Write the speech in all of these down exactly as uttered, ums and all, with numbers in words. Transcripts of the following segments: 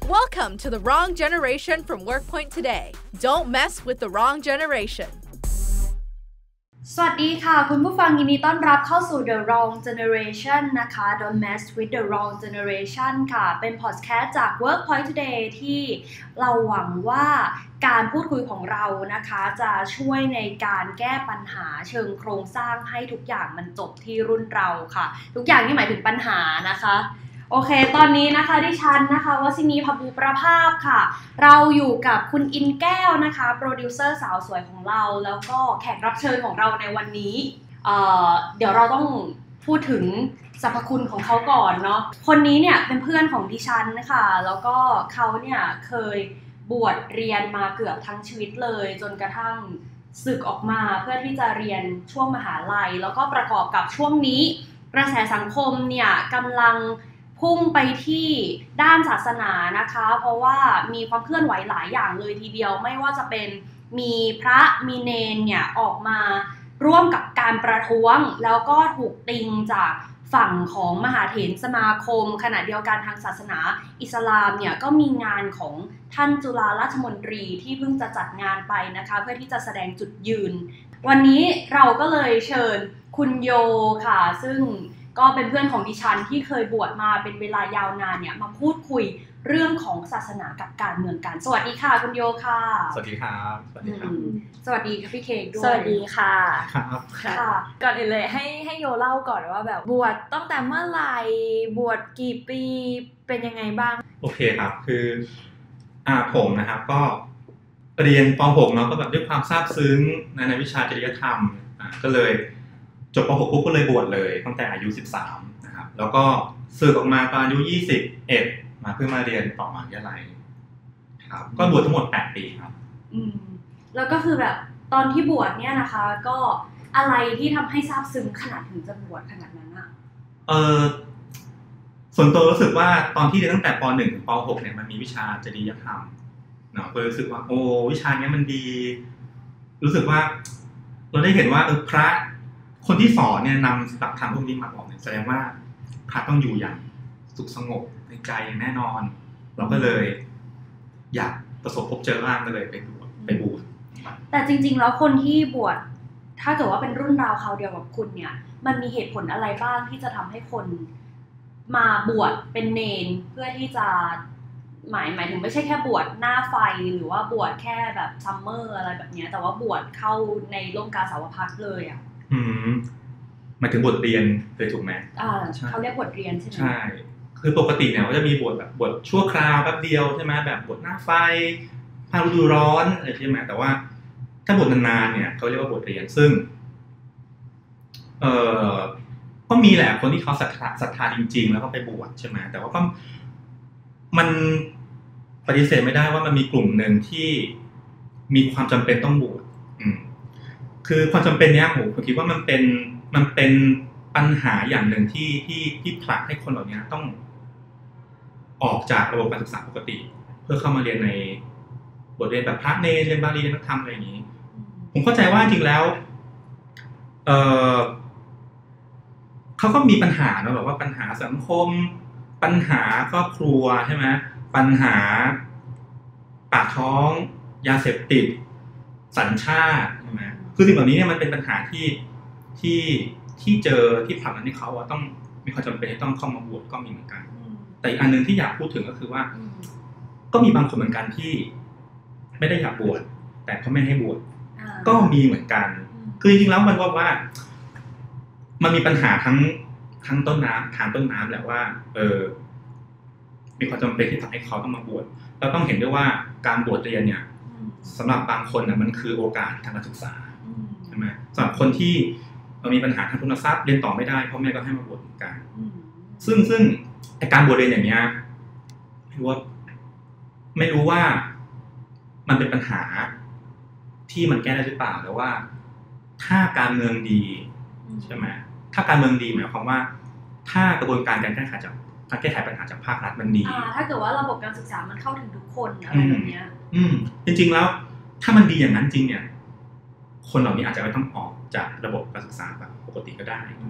Welcome to the Wrong Generation from WorkPoint Today. Don't mess with the wrong generation. สวัสดีค่ะคุณผู้ฟังยินดีต้อนรับเข้าสู่ The Wrong Generation นะคะ Don't mess with the wrong generation ค่ะเป็นพอดแคสต์จาก WorkPoint Today ที่เราหวังว่าการพูดคุยของเรานะคะจะช่วยในการแก้ปัญหาเชิงโครงสร้างให้ทุกอย่างมันจบที่รุ่นเราค่ะทุกอย่างนี่หมายถึงปัญหานะคะโอเคตอนนี้นะคะดิฉันนะคะวสินีพบูประภาพค่ะเราอยู่กับคุณอินแก้วนะคะโปรดิวเซอร์สาวสวยของเราแล้วก็แขกรับเชิญของเราในวันนี้เอ่อเดี๋ยวเราต้องพูดถึงสรรพคุณของเขาก่อนเนาะคนนี้เนี่ยเป็นเพื่อนของดิฉันนะคะแล้วก็เขาเนี่ยเคยบวชเรียนมาเกือบทั้งชีวิตเลยจนกระทั่งสึกออกมาเพื่อที่จะเรียนช่วงมหาลัยแล้วก็ประกอบกับช่วงนี้กระแสสังคมเนี่ยกำลังพุ่งไปที่ด้านศาสนานะคะเพราะว่ามีความเคลื่อนไหวหลายอย่างเลยทีเดียวไม่ว่าจะเป็นมีพระมีเณรเนี่ยออกมาร่วมกับการประท้วงแล้วก็ถูกติงจากฝั่งของมหาเถรสมาคมขณะเดียวกันทางศาสนาอิสลามเนี่ยก็มีงานของท่านจุฬาราชมนตรีที่เพิ่งจะจัดงานไปนะคะเพื่อที่จะแสดงจุดยืนวันนี้เราก็เลยเชิญคุณโยค่ะซึ่งก็เป็นเพื่อนของดิฉันที่เคยบวชมาเป็นเวลายาวนานเนี่ยมาพูดคุยเรื่องของศาสนากับการเมืองกันสวัสดีค่ะคุณโยค่ะสวัสดีครับสวัสดีครับสวัสดีค่ะพี่เค้กด้วยสวัสดีค่ะครับค่ะก่อนอื่นเลยให้ให้โยเล่าก่อนว่าแบบบวชตั้งแต่เมื่อไหร่บวชกี่ปีเป็นยังไงบ้างโอเคครับคืออ่าผมนะครับก็เรียนป หก เนาะก็แบบด้วยความซาบซึ้งในในวิชาจริยธรรมอ่าก็เลยจบป หก ปุ๊บก็เลยบวชเลยตั้งแต่อายุสิบสามนะครับแล้วก็สึกออกมาตอนอายุยี่สิบเอ็ดมาเพื่อมาเรียนต่อมหาวิทยาลัยครับก็บวชทั้งหมดแปดปีครับอืมแล้วก็คือแบบตอนที่บวชเนี่ยนะคะก็อะไรที่ทำให้ซาบซึ้งขนาดถึงจะบวชขนาดนั้นอ่ะเออส่วนตัวรู้สึกว่าตอนที่เรียนตั้งแต่ป หนึ่ง ถึงป หก เนี่ยมันมีวิชาจริยธรรมเนาะก็รู้สึกว่าโอ้วิชานี้มันดีรู้สึกว่าเราได้เห็นว่าเออพระคนที่สอนเนี่ยนำหลักธรรมพวกนี้มาบอกเนี่ยแสดงว่าพระต้องอยู่อย่างสุขสงบในใจอย่างแน่นอนเราก็เลยอยากประสบพบเจอร่างก็เลยไปบวชไปบวชแต่จริงๆแล้วคนที่บวชถ้าเกิดว่าเป็นรุ่นราวคราวเดียวกับคุณเนี่ยมันมีเหตุผลอะไรบ้างที่จะทำให้คนมาบวชเป็นเณรเพื่อที่จะหมายหมายถึงไม่ใช่แค่บวชหน้าไฟหรือว่าบวชแค่แบบซัมเมอร์อะไรแบบนี้แต่ว่าบวชเข้าในร่มกาสาวพัสเลยอ่ะอืมหมายถึงบทเรียนเคยถูกไหมอ่าเขาเรียกบทเรียนใช่ไหมใช่คือปกติเนี่ยก็จะมีบทแบบบทชั่วคราวแป๊บเดียวใช่ไหมแบบบทหน้าไฟภาคฤดูร้อนอะไรใช่ไหมแต่ว่าถ้าบทนานๆเนี่ยเขาเรียกว่าบทเรียนซึ่งเอ่อก็มีแหละคนที่เขาศรัทธาศรัทธาจริงๆแล้วก็ไปบวชใช่ไหมแต่ว่าก็มันปฏิเสธไม่ได้ว่ามันมีกลุ่มหนึ่งที่มีความจำเป็นต้องบวชอืมคือความจำเป็นเนี้ยผมคิดว่ามันเป็นมันเป็นปัญหาอย่างหนึ่งที่ที่ที่ผลักให้คนเหล่านี้ต้องออกจากระบบการศึกษาปกติเพื่อเข้ามาเรียนในบทเรียนแบบพระเนรเรียนบาลีเรียนนักธรรมอะไรอย่างนี้ผมเข้าใจว่าจริงแล้วเออเขาก็มีปัญหาเนอะแบบว่าปัญหาสังคมปัญหาครอบครัวใช่ไหมปัญหาปากท้องยาเสพติดสัญชาติใช่ไหมคือสิ่งเหล่านี้เนี่ยมันเป็นปัญหาที่ที่ที่เจอที่ผลักดันให้เขาต้องมีความจำเป็นที่ต้องเข้ามาบวชก็มีเหมือนกันแต่อีกอันนึงที่อยากพูดถึงก็คือว่าก็มีบางคนเหมือนกันที่ไม่ได้อยากบวชแต่เขาไม่ให้บวชก็มีเหมือนกันคือจริงๆแล้วมันว่าว่ามันมีปัญหาทั้งทั้งต้นน้ำทางต้นน้ำแหละว่าเออมีความจำเป็นที่ทำให้เขาต้องมาบวชเราต้องเห็นด้วยว่าการบวชเรียนเนี่ยสำหรับบางคนนะมันคือโอกาสทางการศึกษาใช่ไหมสำหรับคนที่มีปัญหาทางทุนทรัพย์เรียนต่อไม่ได้พ่อแม่ก็ให้มาบวชเหมือนกันซึ่งซึ่งไอการบวชเรียนอย่างเงี้ยไม่รู้ว่าไม่รู้ว่ามันเป็นปัญหาที่มันแก้ได้หรือเปล่าแต่ว่าถ้าการเมืองดีใช่ไหมถ้าการเมืองดีหมายความว่าถ้ากระบวนการการแก้ไขจากการแก้ไขปัญหาจากภาครัฐมันดีถ้าเกิดว่าระบบการศึกษามันเข้าถึงทุกคนอะไรแบบเนี้ยอืมจริงๆแล้วถ้ามันดีอย่างนั้นจริงเนี่ยคนเหล่านี้อาจจะไม่ต้องออกจากระบบการศึกษาแบบปกติก็ได้ถูกไหม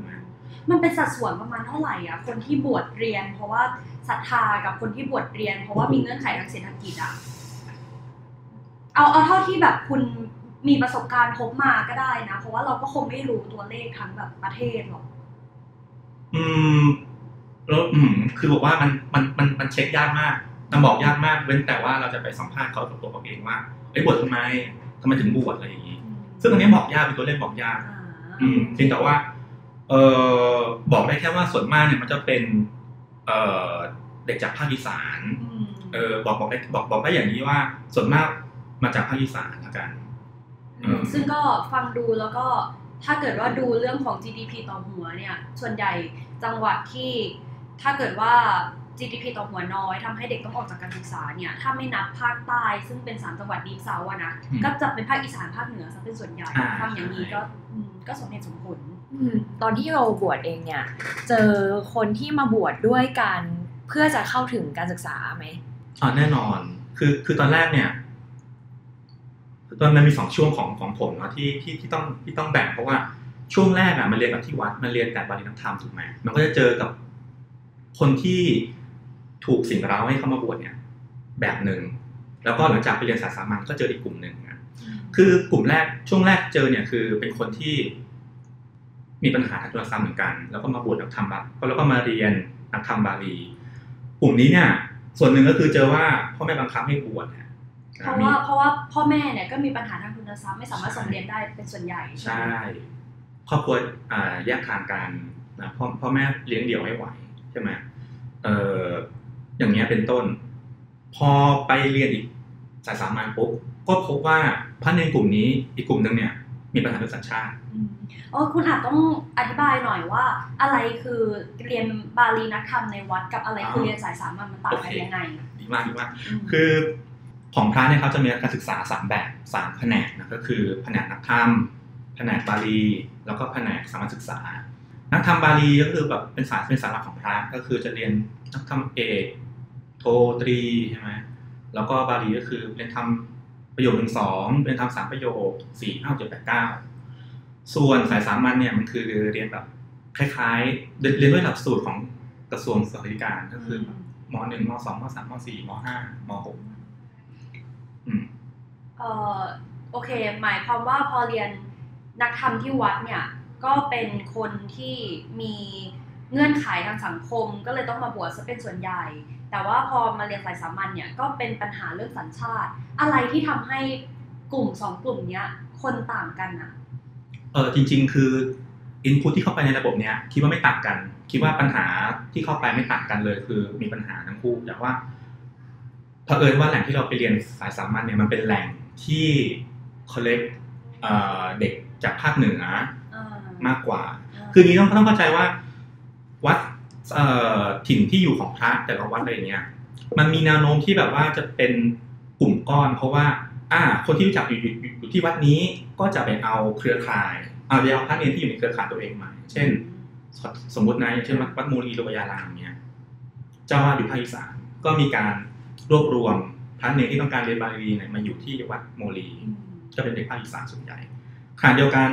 มันเป็นสัดส่วนประมาณเท่าไหร่อ่ะคนที่บวชเรียนเพราะว่าศรัทธากับคนที่บวชเรียนเพราะว่ามีเงื่อนไขทางเศรษฐกิจอ่ะเอาเอาเท่าที่แบบคุณมีประสบการณ์พบมาก็ได้นะเพราะว่าเราก็คงไม่รู้ตัวเลขทั้งแบบประเทศหรอกอืมแล้วอืมคือบอกว่ามันมันมันมันเช็คยากมากมันบอกยากมากเว้นแต่ว่าเราจะไปสัมภาษณ์เขากับตัวเขาเองว่าไอ้บวชทำไมทำไมถึงบวชอะไรอย่างนี้ซึ่งอันนี้บอกยากเป็นตัวเลขบอกยากอืมจริงแต่ว่าเออบอกได้แค่ว่าส่วนมากเนี่ยมันจะเป็นเออเด็กจากภาคอีสานเออบอกบอกได้บอกบอกได้อย่างนี้ว่าส่วนมากมาจากภาคอีสานละกันซึ่งก็ฟังดูแล้วก็ถ้าเกิดว่าดูเรื่องของ จี ดี พี ต่อหัวเนี่ยส่วนใหญ่จังหวัดที่ถ้าเกิดว่า จี ดี พี ต่อหัวน้อยทำให้เด็กต้องออกจากการศึกษาเนี่ยถ้าไม่นับภาคใต้ซึ่งเป็นสามจังหวัดดีฟเซาท์นะก็จะเป็นภาคอีสานภาคเหนือซะเป็นส่วนใหญ่ฟังอย่างนี้ก็ก็สมเหตุสมผลตอนที่เราบวชเองเนี่ยเจอคนที่มาบวชด้วยกันเพื่อจะเข้าถึงการศึกษาไหมอ๋อแน่นอนคือคือตอนแรกเนี่ยตอนมันมีสองช่วงของของผมเนาะที่ที่ที่ต้องที่ต้องแบ่งเพราะว่าช่วงแรกอ่ะมันเรียนกับที่วัดมันเรียนแต่บาลีนักธรรมถูกไหมมันก็จะเจอกับคนที่ถูกสิ่งเร้าให้เข้ามาบวชเนี่ยแบบหนึ่งแล้วก็หลังจากไปเรียนสายสามัญก็เจออีกกลุ่มหนึ่งนะคือกลุ่มแรกช่วงแรกเจอเนี่ยคือเป็นคนที่มีปัญหาทางโทรศัพท์เหมือนกันแล้วก็มาบวชนักธรรมบาลีแล้วก็มาเรียนนักธรรมบาลีกลุ่มนี้เนี่ยส่วนหนึ่งก็คือเจอว่าพ่อแม่บังคับให้บวชเพราะว่าเพราะว่าพ่อแม่เนี่ยก็มีปัญหาทางทุนทรัพย์ไม่สามารถส่งเรียนได้เป็นส่วนใหญ่ใช่ครอบครัวแยกทางกันนะพ่อพ่อแม่เลี้ยงเดี่ยวไม่ไหวใช่ไหมเอออย่างเงี้ยเป็นต้นพอไปเรียนอีกสายสามัญปุ๊บก็พบว่าพระเนรกลุ่มนี้อีกกลุ่มนึงเนี่ยมีปัญหาเรื่องสัญชาติอ๋อคุณอาจต้องอธิบายหน่อยว่าอะไรคือเรียนบาลีนักธรรมในวัดกับอะไรคือเรียนสายสามัญมันต่างกันยังไงดีมากดีมากคือของพระเนี่ยเขาจะมีการศึกษาสามแบบสามแผนกนะก็คือแผนกนักธรรมแผนกบาลีแล้วก็แผนกสามัญศึกษานักธรรมบาลีก็คือแบบเป็นสายเป็นสาระของพระก็คือจะเรียนนักธรรมเอกโทตรีใช่ไหมแล้วก็บาลีก็คือเรียนทำประโยคหนึ่งสองเรียนทำสามประโยคสี่ห้าเจ็ดแปดเก้าส่วนสายสามัญเนี่ยมันคือเรียนแบบคล้ายๆเรียนด้วยหลักสูตรของกระทรวงศึกษาธิการก็คือม.หนึ่ง ม.สอง ม.สาม ม.สี่ ม.ห้า ม.หกอืมเอ่อโอเคหมายความว่าพอเรียนนักธรรมที่วัดเนี่ยก็เป็นคนที่มีเงื่อนไขทางสังคมก็เลยต้องมาบวชซะเป็นส่วนใหญ่แต่ว่าพอมาเรียนสายสามัญเนี่ยก็เป็นปัญหาเรื่องสัญชาติอะไรที่ทำให้กลุ่มสองกลุ่มเนี้ยคนต่างกันอ่ะเออจริงๆคือ input ที่เข้าไปในระบบเนี้ยคิดว่าไม่ต่างกันคิดว่าปัญหาที่เข้าไปไม่ต่างกันเลยคือมีปัญหาทั้งคู่แต่ว่าเผอิญว่าแหล่งที่เราไปเรียนสายสามัญเนี่ยมันเป็นแหล่งที่ collect เอ่อเด็กจากภาคเหนือมากกว่าคือนี้ต้องต้องเข้าใจว่าวัดเอ่อถิ่นที่อยู่ของพระแต่ละวัดอะไรอย่างเงี้ยมันมีแนวโน้มที่แบบว่าจะเป็นกลุ่มก้อนเพราะว่าอ่าคนที่รู้จักอยู่อยู่ที่วัดนี้ก็จะไปเอาเครือข่ายเอาไปเอาพระเนรที่อยู่ในเครือข่ายตัวเองมาเช่นสมมตินะอย่างเช่นวัดมูลีโลกยารามเนี้ยเจ้าว่าอยู่ภาคอีสานก็มีการรวบรวมพระเนรที่ต้องการเรียนบาลีเนี่ยมาอยู่ที่วัดโมลีก็เป็นเด็กภาคอีสานส่วนใหญ่ขณะเดียวกัน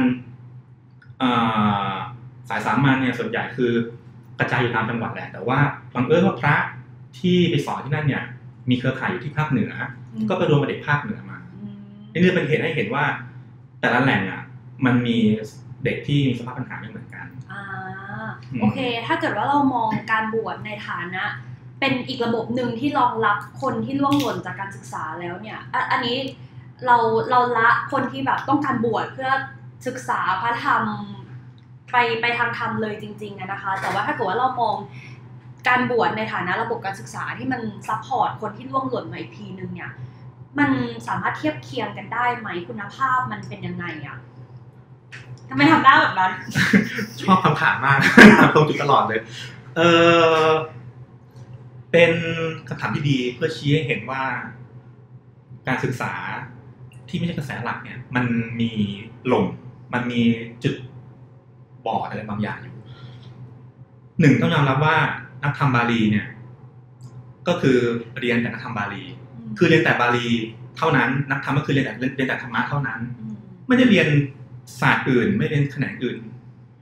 สายสามัญเนี่ยส่วนใหญ่คือกระจายอยู่ตามจังหวัดแหละแต่ว่าบังเอิญว่าพระที่ไปสอนที่นั่นเนี่ยมีเครือข่ายอยู่ที่ภาคเหนือก็ไปรวมกับเด็กภาคเหนือมานี่เป็นเหตุให้เห็นว่าแต่ละแหล่งอ่ะมันมีเด็กที่มีสภาพปัญหาไม่เหมือนกันอ่าโอเคถ้าเกิดว่าเรามองการบวชในฐานะเป็นอีกระบบหนึ่งที่รองรับคนที่ล่วงหล่นจากการศึกษาแล้วเนี่ยอันนี้เราเราละคนที่แบบต้องการบวชเพื่อศึกษาพระธรรมไปไปทางธรรมเลยจริงๆนะคะแต่ว่าถ้าเกิดว่าเรามองการบวชในฐานะระบบการศึกษาที่มันซัพพอร์ตคนที่ล่วงหล่นมาอีกทีนึงเนี่ยมันสามารถเทียบเคียงกันได้ไหมคุณภาพมันเป็นยังไงอ่ะทำไมทำได้แบบนั้นชอบคำถามมากตรงจุดตลอดเลยเออเป็นคำถามที่ดีเพื่อชี้ให้เห็นว่าการศึกษาที่ไม่ใช่กระแสหลักเนี่ยมันมีหล่มมันมีจุดบอดอะไรบางอย่างอยู่หนึ่งต้องยอมรับว่านักธรรมบาลีเนี่ยก็คือเรียนแต่นักธรรมบาลีคือเรียนแต่บาลีเท่านั้นนักธรรมก็คือเรียนแต่เรียนแต่ธรรมะเท่านั้นไม่ได้เรียนศาสตร์อื่นไม่เรียนแขนงอื่นจ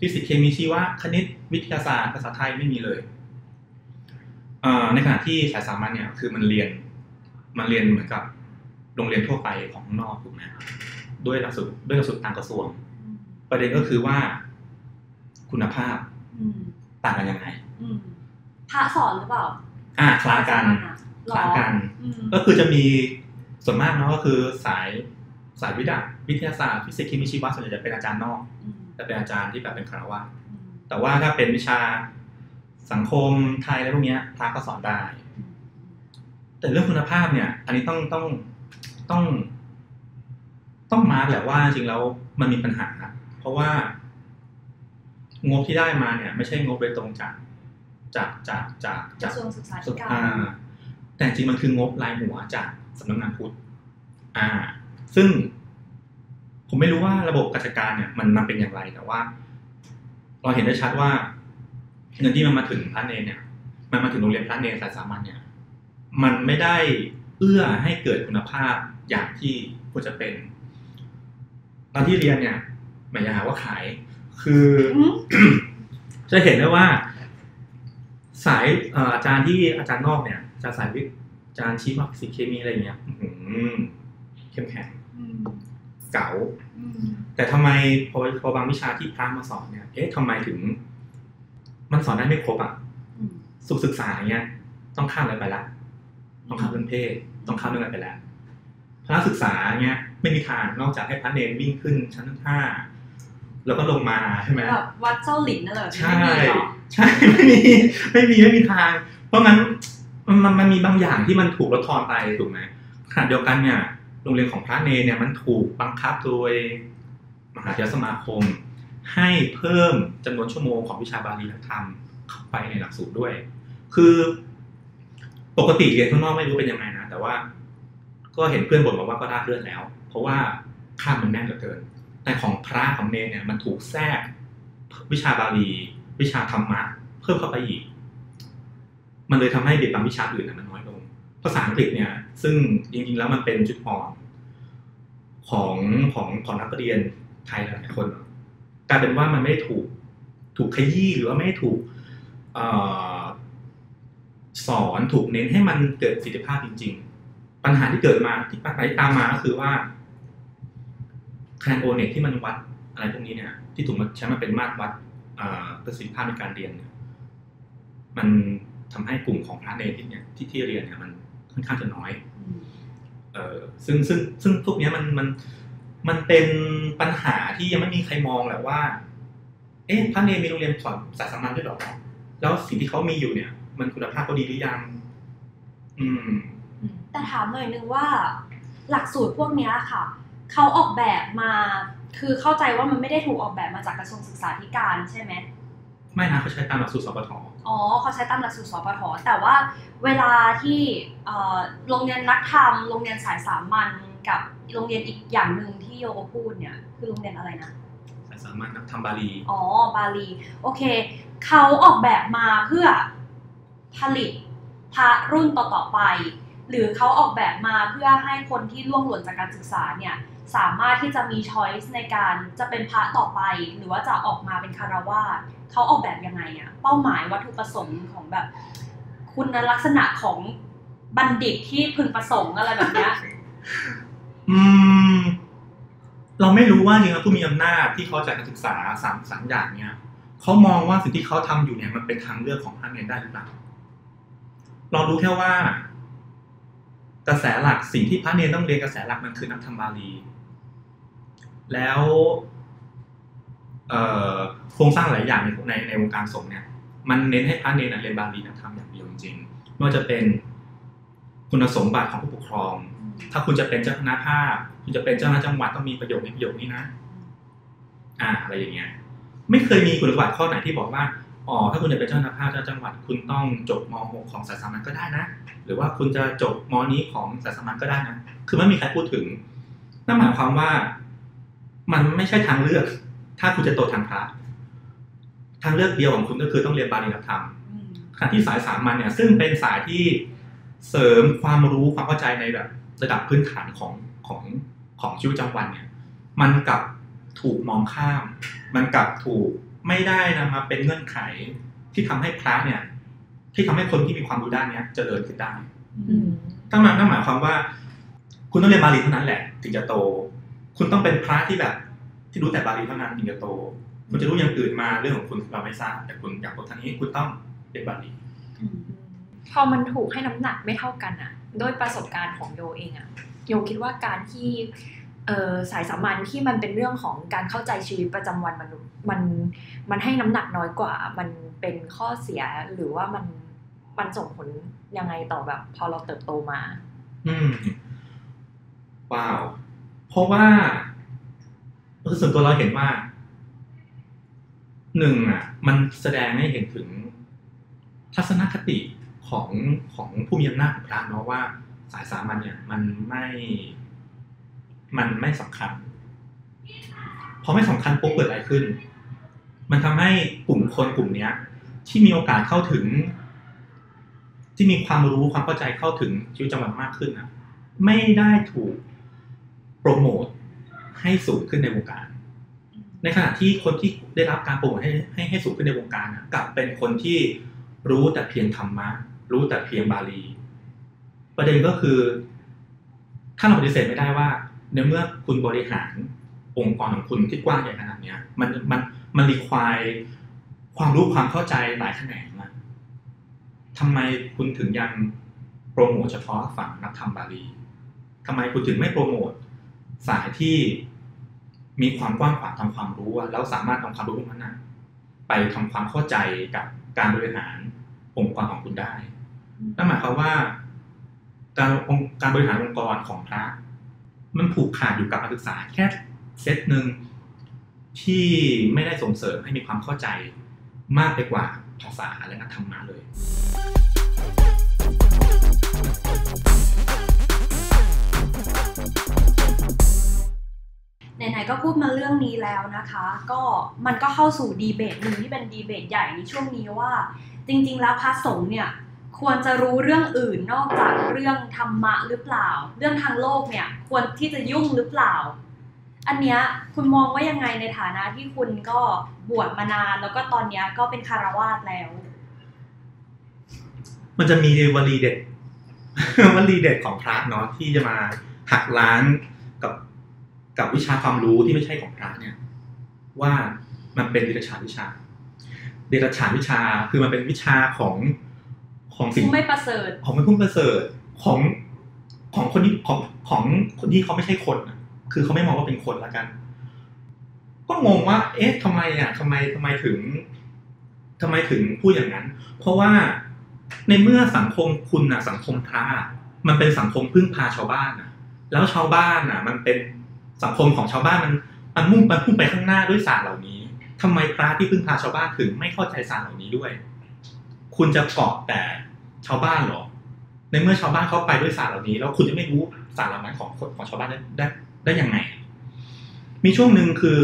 ฟิสิกส์เคมีชีวะคณิตวิทยาศาสตร์ภาษาไทยไม่มีเลยในขณะที่สายสามัญเนี่ยคือมันเรียนมันเรียนเหมือนกับโรงเรียนทั่วไปของนอกถูกไหมด้วยหลักสูตรด้วยหลักสูตรต่างกระทรวงประเด็นก็คือว่าคุณภาพต่างกันยังไงพระสอนหรือเปล่าอ่าคล้ายกันคล้ายกันก็คือจะมีส่วนมากเนาะก็คือสายสายวิทยาวิทยาศาสตร์ฟิสิกส์เคมีชีวะส่วนใหญ่จะเป็นอาจารย์นอกจะเป็นอาจารย์ที่แบบเป็นคารวะแต่ว่าถ้าเป็นวิชาสังคมไทยอะไรพวกนี้พระก็สอนได้แต่เรื่องคุณภาพเนี่ยอันนี้ต้องต้องต้องต้องมาร์กแหละว่าจริงแล้วมันมีปัญหาเพราะว่างบที่ได้มาเนี่ยไม่ใช่งบโดยตรงจากจากจากจากกระทรวงศึกษาธิการแต่จริงมันคืองบรายหัวจากสำนักงานพุทธอ่าซึ่งผมไม่รู้ว่าระบบราชการเนี่ยมันมันเป็นอย่างไรแต่ว่าเราเห็นได้ชัดว่าเงินที่มันมาถึงพระเนรเนี่ยมันมาถึงโรงเรียนพระเนรสายสามัญเนี่ยมันไม่ได้เอื้อให้เกิดคุณภาพอย่างที่ควรจะเป็นตอนที่เรียนเนี่ยหมายถึงว่าขายคือ จะเห็นได้ว่าสายอาจารย์ที่อาจารย์นอกเนี่ยจะสายวิทย์อาจารย์ชีวฟิสิกส์เคมีอะไรเงี้ยเข้มแข็งเก๋าแต่ทำไมพอพอบางวิชาที่พระมาสอนเนี่ยเอ๊ะทำไมถึงมันสอนได้ไม่ครบอ่ะสุขศึกษาเงี้ยต้องข้ามอะไรไปละต้องข้ามเรื่องเพศต้องข้ามเรื่องอะไรไปแล้วพระศึกษาเงี้ยไม่มีทางนอกจากให้พระเนรวิ่งขึ้นชั้นห้าแล้วก็ลงมาใช่ไหมแบบวัดเจ้าหลินนั่นแหละใช่ใช่ไม่มีไม่มีไม่มีทางเพราะงั้นมันมันมีบางอย่างที่มันถูกลดทอนไปถูกไหมขณะเดียวกันเนี่ยโรงเรียนของพระเนรเนี่ยมันถูกบังคับโดยมหาวิทยาลัยสมาคมให้เพิ่มจำนวนชั่วโมงของวิชาบาลีธรรมเข้าไปในหลักสูตรด้วยคือปกติเรียนข้างนอกไม่รู้เป็นยังไงนะแต่ว่าก็เห็นเพื่อนบ่นบอกว่าก็ราบเรื่อนแล้วเพราะว่าค่ามันแน่นเหลือเกินแต่ของพระของเนรเนี่ยมันถูกแทรกวิชาบาลีวิชาธรรมะเพิ่มเข้าไปอีกมันเลยทำให้เด็กบางวิชาอื่นมันน้อยลงภาษาอังกฤษเนี่ยซึ่งจริงๆแล้วมันเป็นจุดอ่อนของของของนักเรียนไทยหลายคนกลายเป็นว่ามันไม่ได้ถูกถูกขยี้หรือว่าไม่ได้ถูกสอนถูกเน้นให้มันเกิดประสิทธิภาพจริงๆปัญหาที่เกิดมาที่ปัญหาที่ตามมาก็คือว่าคะแนนโอเน็ตที่มันวัดอะไรพวกนี้เนี่ยที่ถูกมาใช้มาเป็นมาตรวัดประสิทธิภาพในการเรียนเนี่ยมันทำให้กลุ่มของพระเนรที่เนี่ยที่ที่เรียนเนี่ยมันค่อนข้างจะน้อยเอ่อซึ่งซึ่งซึ่งพวกนี้มันมันมันเป็นปัญหาที่ยังไม่มีใครมองแหละว่าเอ๊ะพระเนรมีโรงเรียนสอนสายสามัญด้วยหรอแล้วสิ่งที่เขามีอยู่เนี่ยมันคุณภาพเขาดีหรือยังอืมแต่ถามหน่อยนึงว่าหลักสูตรพวกนี้ค่ะเขาออกแบบมาคือเข้าใจว่ามันไม่ได้ถูกออกแบบมาจากกระทรวงศึกษาธิการใช่ไหมไม่นะเขาใช้ตามหลักสูตรสปท. อ๋อเขาใช้ตามหลักสูตรสปท.แต่ว่าเวลาที่โรงเรียนนักธรรมโรงเรียนสายสามัญกับโรงเรียนอีกอย่างนึงที่โยพูดเนี่ยคือโรงเรียนอะไรนะสายสามัญนักธรรมบาลีอ๋อบาลีโอเคเขาออกแบบมาเพื่อผลิตพระรุ่นต่อๆไปหรือเขาออกแบบมาเพื่อให้คนที่ล่วงหล่นจากการศึกษาเนี่ยสามารถที่จะมีช้อยส์ในการจะเป็นพระต่อไปหรือว่าจะออกมาเป็นคฤหัสถ์เขาออกแบบยังไงอะเป้าหมายวัตถุประสงค์ของแบบคุณลักษณะของบัณฑิตที่พึงประสงค์อะไรแบบเนี้ยอืมเราไม่รู้ว่าจริงๆแล้วผู้มีอำนาจที่เขาจัดการศึกษาสามสามอย่างเนี่ยเขามองว่าสิ่งที่เขาทำอยู่เนี่ยมันเป็นทางเลือกของพระเนรได้หรือเปล่าเรารู้แค่ว่ากระแสหลักสิ่งที่พระเนรต้องเรียนกระแสหลักมันคือนักธรรมบาลีแล้วโครงสร้างหลายอย่างในในในวงการสงฆ์เนี่ยมันเน้นให้พระเนรเรียนบาลีนักธรรมอย่างเดียวจริงๆไม่ว่าจะเป็นคุณสมบัติของผู้ปกครองถ้าคุณจะเป็นเจ้าคณะภาคคุณจะเป็นเจ้าคณะจังหวัดต้องมีประโยคนี้ประโยคนี้นะอ่าอะไรอย่างเงี้ยไม่เคยมีคุณสมบัติข้อไหนที่บอกว่าอ๋อถ้าคุณจะเป็นเจ้าคณะภาคเจ้าจังหวัดคุณต้องจบม หก ของสายสามัญก็ได้นะหรือว่าคุณจะจบม.นี้ของสายสามัญก็ได้นะคือไม่มีใครพูดถึงนั่นหมายความว่ามันไม่ใช่ทางเลือกถ้าคุณจะโตทางพระทางเลือกเดียวของคุณก็คือต้องเรียนบาลีนักธรรมขณะที่สายสามัญเนี่ยซึ่งเป็นสายที่เสริมความรู้ความเข้าใจในแบบระดับพื้นฐานของของของชีวิตประจำวันเนี่ยมันกลับถูกมองข้ามมันกลับถูกไม่ได้นำมาเป็นเงื่อนไขที่ทำให้พระเนี่ยที่ทำให้คนที่มีความรู้ด้านนี้เจริญขึ้นได้ตั้งมาตั้งหมายความว่าคุณต้องเรียนบาลีเท่านั้นแหละถึงจะโตคุณต้องเป็นพระที่แบบที่รู้แต่บาลีเท่านั้นถึงจะโตคุณจะรู้อย่างอื่นมาเรื่องของคุณเราไม่ทราบแต่คุณอยากโตทางนี้คุณต้องเรียนบาลีพอมันถูกให้น้ำหนักไม่เท่ากันอ่ะด้วยประสบการณ์ของโยเองอ่ะโยคิดว่าการที่เอ่อสายสามัญที่มันเป็นเรื่องของการเข้าใจชีวิตประจำวันมันมันมันให้น้ำหนักน้อยกว่ามันเป็นข้อเสียหรือว่ามันมันส่งผลยังไงต่อแบบพอเราเติบโตมาอืมว้าวเพราะว่าส่วนตัวเราเห็นว่าหนึ่งอ่ะมันแสดงให้เห็นถึงทัศนคติของของผู้มีอำนาจของพระเนาะว่าสายสามัญเนี่ยมันไม่มันไม่สำคัญพอไม่สำคัญปุ๊บเกิดอะไรขึ้นมันทำให้กลุ่มคนกลุ่มนี้ที่มีโอกาสเข้าถึงที่มีความรู้ความเข้าใจเข้าถึงชีวิตประจำวันมากขึ้นนะไม่ได้ถูกโปรโมทให้สูงขึ้นในวงการในขณะที่คนที่ได้รับการโปรโมทให้ให้ให้สูงขึ้นในวงการนะกลับเป็นคนที่รู้แต่เพียงธรรมะรู้แต่เพียงบาลีประเด็นก็คือถ้าเราปฏิเสธไม่ได้ว่าในเมื่อคุณบริหารองค์กรของคุณที่กว้างใหญ่ขนาดนี้มันมันมันรีควายความรู้ความเข้าใจหลายแขนงนะทำไมคุณถึงยังโปรโมทเฉพาะฝั่งนักธรรมบาลีทำไมคุณถึงไม่โปรโมทสายที่มีความกว้างขวางทางความรู้แล้วสามารถนำความรู้นั้นไปทำความเข้าใจกับการบริหารองค์กรของคุณได้นั่นหมายความว่าการการบริหารองค์กรของพระมันผูกขาดอยู่กับการศึกษาแค่เซตหนึ่งที่ไม่ได้ส่งเสริมให้มีความเข้าใจมากไปกว่าภาษาและนักธรรมะเลยไหนๆก็พูดมาเรื่องนี้แล้วนะคะก็มันก็เข้าสู่ดีเบตหนึ่งที่เป็นดีเบตใหญ่ในช่วงนี้ว่าจริงๆแล้วพระสงฆ์เนี่ยควรจะรู้เรื่องอื่นนอกจากเรื่องธรรมะหรือเปล่าเรื่องทางโลกเนี่ยควรที่จะยุ่งหรือเปล่าอันเนี้ยคุณมองว่ายังไงในฐานะที่คุณก็บวชมานานแล้วก็ตอนนี้ก็เป็นคฤหัสถ์แล้วมันจะมีวลีเด็ด วลีเด็ดของพระเนาะที่จะมาหักล้างกับกับวิชาความรู้ที่ไม่ใช่ของพระเนี่ยว่ามันเป็นเดรัจฉานวิชาเดรัจฉานวิชาคือมันเป็นวิชาของของสิ่งไม่ประเสริฐของไม่พุ่งประเสริฐของของคนที่ของของคนที่เขาไม่ใช่คนคือเขาไม่มองว่าเป็นคนละกันก็งงว่าเอ๊ะทำไมอ่ะทำไมทำไมถึงทำไมถึงพูดอย่างนั้นเพราะว่าในเมื่อสังคมคุณน่ะสังคมพระมันเป็นสังคมพึ่งพาชาวบ้านน่ะแล้วชาวบ้านน่ะมันเป็นสังคมของชาวบ้านมันมันมุ่งมันพุ่งไปข้างหน้าด้วยศาสตร์เหล่านี้ทำไมพระที่พึ่งพาชาวบ้านถึงไม่เข้าใจศาสตร์เหล่านี้ด้วยคุณจะเกาะแต่ชาวบ้านหรอในเมื่อชาวบ้านเขาไปด้วยศาสตร์เหล่านี้แล้วคุณจะไม่รู้ศาสตร์เหล่านั้นของของชาวบ้านได้ได้ได้ยังไงมีช่วงหนึ่งคือ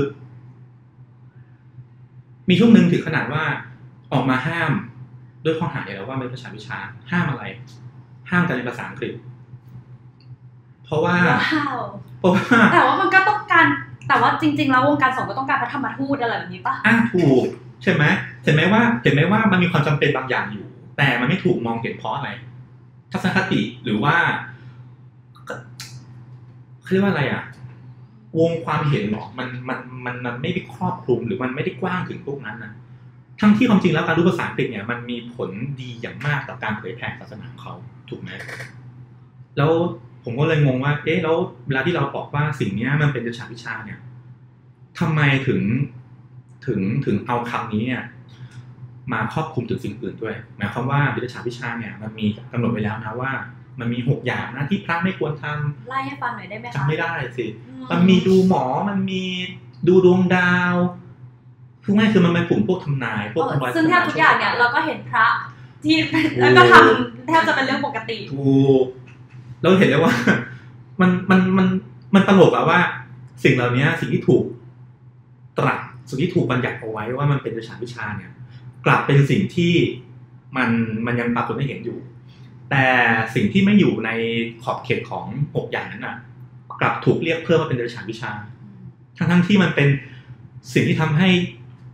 มีช่วงหนึ่งถึงขนาดว่าออกมาห้ามด้วยข้อหาเนี่ยแล้วว่าเป็นประชาวิชาห้ามอะไรห้ามการเรียนภาษาอังกฤษเพราะว่าเพราะว่าแต่ว่ามันก็ต้องการแต่ว่าจริงๆแล้ววงการสงฆ์ก็ต้องการพระธรรมทูตอะไรแบบนี้ป่ะอ่ะถูกใช่ไหมเห็นไหมว่าเห็นไหมว่ามันมีความจำเป็นบางอย่างอยู่แต่มันไม่ถูกมองเห็นเพราะอะไรทัศนคติหรือว่าเขาเรียกว่าอะไรอ่ะวงความเห็นหรอมันมันมันมันไม่ได้ครอบคลุมหรือมันไม่ได้กว้างถึงพวกนั้นนะทั้งที่ความจริงแล้วการรู้ภาษาอังกฤษเนี่ยมันมีผลดีอย่างมากต่อการเผยแผ่ศาสนาของเขาถูกไหมแล้วผมก็เลยงงว่าเอ๊ะแล้วเวลาที่เราบอกว่าสิ่งนี้มันเป็นเดรัจฉานวิชาเนี่ยทำไมถึงถึงถึงเอาคำนี้เนี่ยมาครอบคลุมถึงสิ่งอื่นด้วยหมายความว่าเดรัจฉานวิชาเนี่ยมันมีกำหนดไว้แล้วนะว่ามันมีหกอย่างนะที่พระไม่ควรทำไล่ให้ฟังหน่อยได้ไหมคะจำไม่ได้สิมันมีดูหมอมันมีดูดวงดาวพูดง่ายคือมันเป็นกลุ่มพวกทำนายพวกทำนายซึ่งแทบทุกอย่างเนี่ยเราก็เห็นพระที่แล้วก็ทำแทบจะเป็นเรื่องปกติถูกเราเห็นเลยว่ามันมันมันมันตลกอะว่าสิ่งเหล่านี้สิ่งที่ถูกตรัสสิ่งที่ถูกบัญญัติเอาไว้ว่ามันเป็นเดรัจฉานวิชาเนี่ยกลับเป็นสิ่งที่มันมันยังปรากฏให้เห็นอยู่แต่สิ่งที่ไม่อยู่ในขอบเขตของหกอย่างนั้นน่ะกลับถูกเรียกเพิ่มว่าเป็นเดรัจฉานวิชาทั้งทั้งที่มันเป็นสิ่งที่ทำให้พ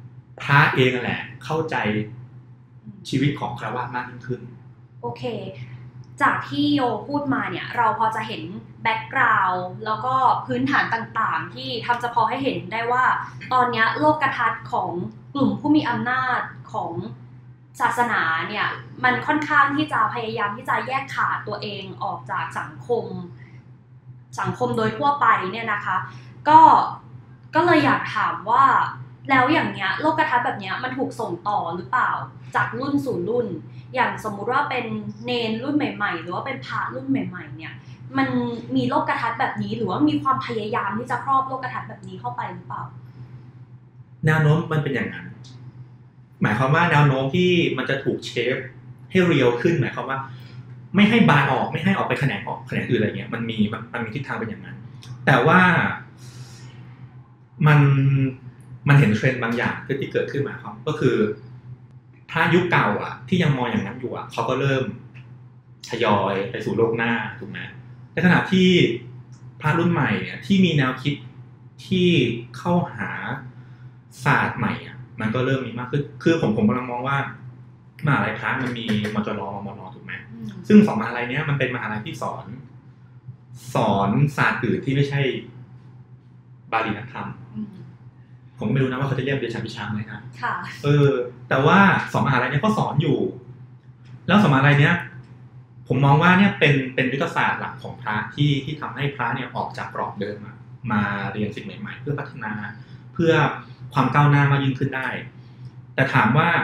พระเองนั่นแหละเข้าใจชีวิตของคฤหัสถ์มากยิ่งขึ้นโอเคจากที่โยพูดมาเนี่ยเราพอจะเห็นแบ็กกราวด์แล้วก็พื้นฐานต่างๆที่ทำจะพอให้เห็นได้ว่าตอนนี้โลกทัศน์ของกลุ่มผู้มีอำนาจของศาสนาเนี่ยมันค่อนข้างที่จะพยายามที่จะแยกขาดตัวเองออกจากสังคมสังคมโดยทั่วไปเนี่ยนะคะก็ก็เลยอยากถามว่าแล้วอย่างเนี้ยโลกทัศน์แบบเนี้ยมันถูกส่งต่อหรือเปล่าจากรุ่นสู่รุ่นอย่างสมมุติว่าเป็นเนนรุ่นใหม่ๆหรือว่าเป็นพระรุ่นใหม่ๆเนี่ยมันมีโลกทัศน์แบบนี้หรือว่ามีความพยายามที่จะครอบโลกทัศน์แบบนี้เข้าไปหรือเปล่าแนวโน้มมันเป็นอย่างนั้นหมายความว่าแนวโน้มที่มันจะถูกเชฟให้เรียวขึ้นหมายความว่าไม่ให้บานออกไม่ให้ออกไปแขนงออกแขนงอื่นอะไรเงี้ยมันมีมันมีทิศทางเป็นอย่างนั้นแต่ว่ามันมันเห็นเทรนด์บางอย่างที่เกิดขึ้นมาครับก็คือพระยุคเก่าอ่ะที่ยังมองอย่างนั้นอยู่อ่ะเขาก็เริ่มทยอยไปสู่โลกหน้าถูกไหมในขณะที่พระรุ่นใหม่เนี่ยที่มีแนวคิดที่เข้าหาศาสตร์ใหม่อ่ะมันก็เริ่มมีมากขึ้นคือผมผมกำลังมองว่ามหาลัยพระมันมีมจรมนถูกไหมซึ่งสองมหาลัยเนี้ยมันเป็นมหาลัยที่สอนสอนศาสตร์อื่นที่ไม่ใช่บาลีนักธรรมผมก็ไม่รู้นะว่าเขาจะเรียกเรียนชั้นวิชาไหมนะค่ะเออแต่ว่าสองมหาลัยเนี้ยก็สอนอยู่แล้วสองมหาลัยเนี้ยผมมองว่าเนี่ยเป็นเป็นยุทธศาสตร์หลักของพระที่ที่ทำให้พระเนี่ยออกจากกรอบเดิมมาเรียนสิ่งใหม่ๆเพื่อพัฒนาเพื่อความก้าวหน้ามากยิ่งขึ้นได้แต่ถามว่า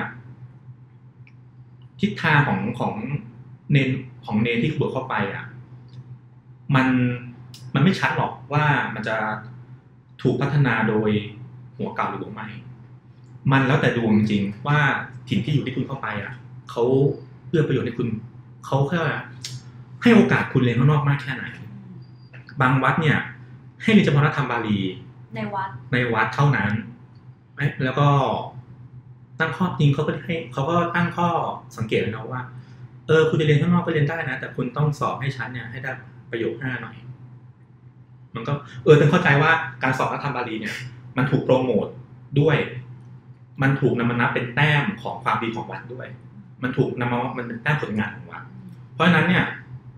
ทิศทางของของเนนของเนนที่บวชเข้าไปอ่ะมันมันไม่ชัดหรอกว่ามันจะถูกพัฒนาโดยหัวเก่าหรือหัวใหม่มันแล้วแต่ดวงจริงว่าถิ่นที่อยู่ที่คุณเข้าไปอ่ะเขาเอื้อประโยชน์ให้คุณเขาแค่ให้โอกาสคุณเรียนข้างนอกมากแค่ไหนบางวัดเนี่ยให้เรียนเฉพาะนักธรรมบาลีในวัดในวัดเท่านั้นแล้วก็ตั้งข้อจริงเขาก็ให้เขาก็ตั้งข้อสังเกตเลยนะว่าเออคุณจะเรียนข้างนอกก็เรียนได้นะแต่คุณต้องสอบให้ชั้นเนี่ยให้ได้ประโยคห้าหน่อยมันก็เออต้องเข้าใจว่าการสอบนักธรรมบาลีเนี่ยมันถูกโปรโมทด้วยมันถูกนำมานับเป็นแต้มของความดีของวัดด้วยมันถูกนำมามันเป็นแต้มผลงานของวัดเพราะฉะนั้นเนี่ย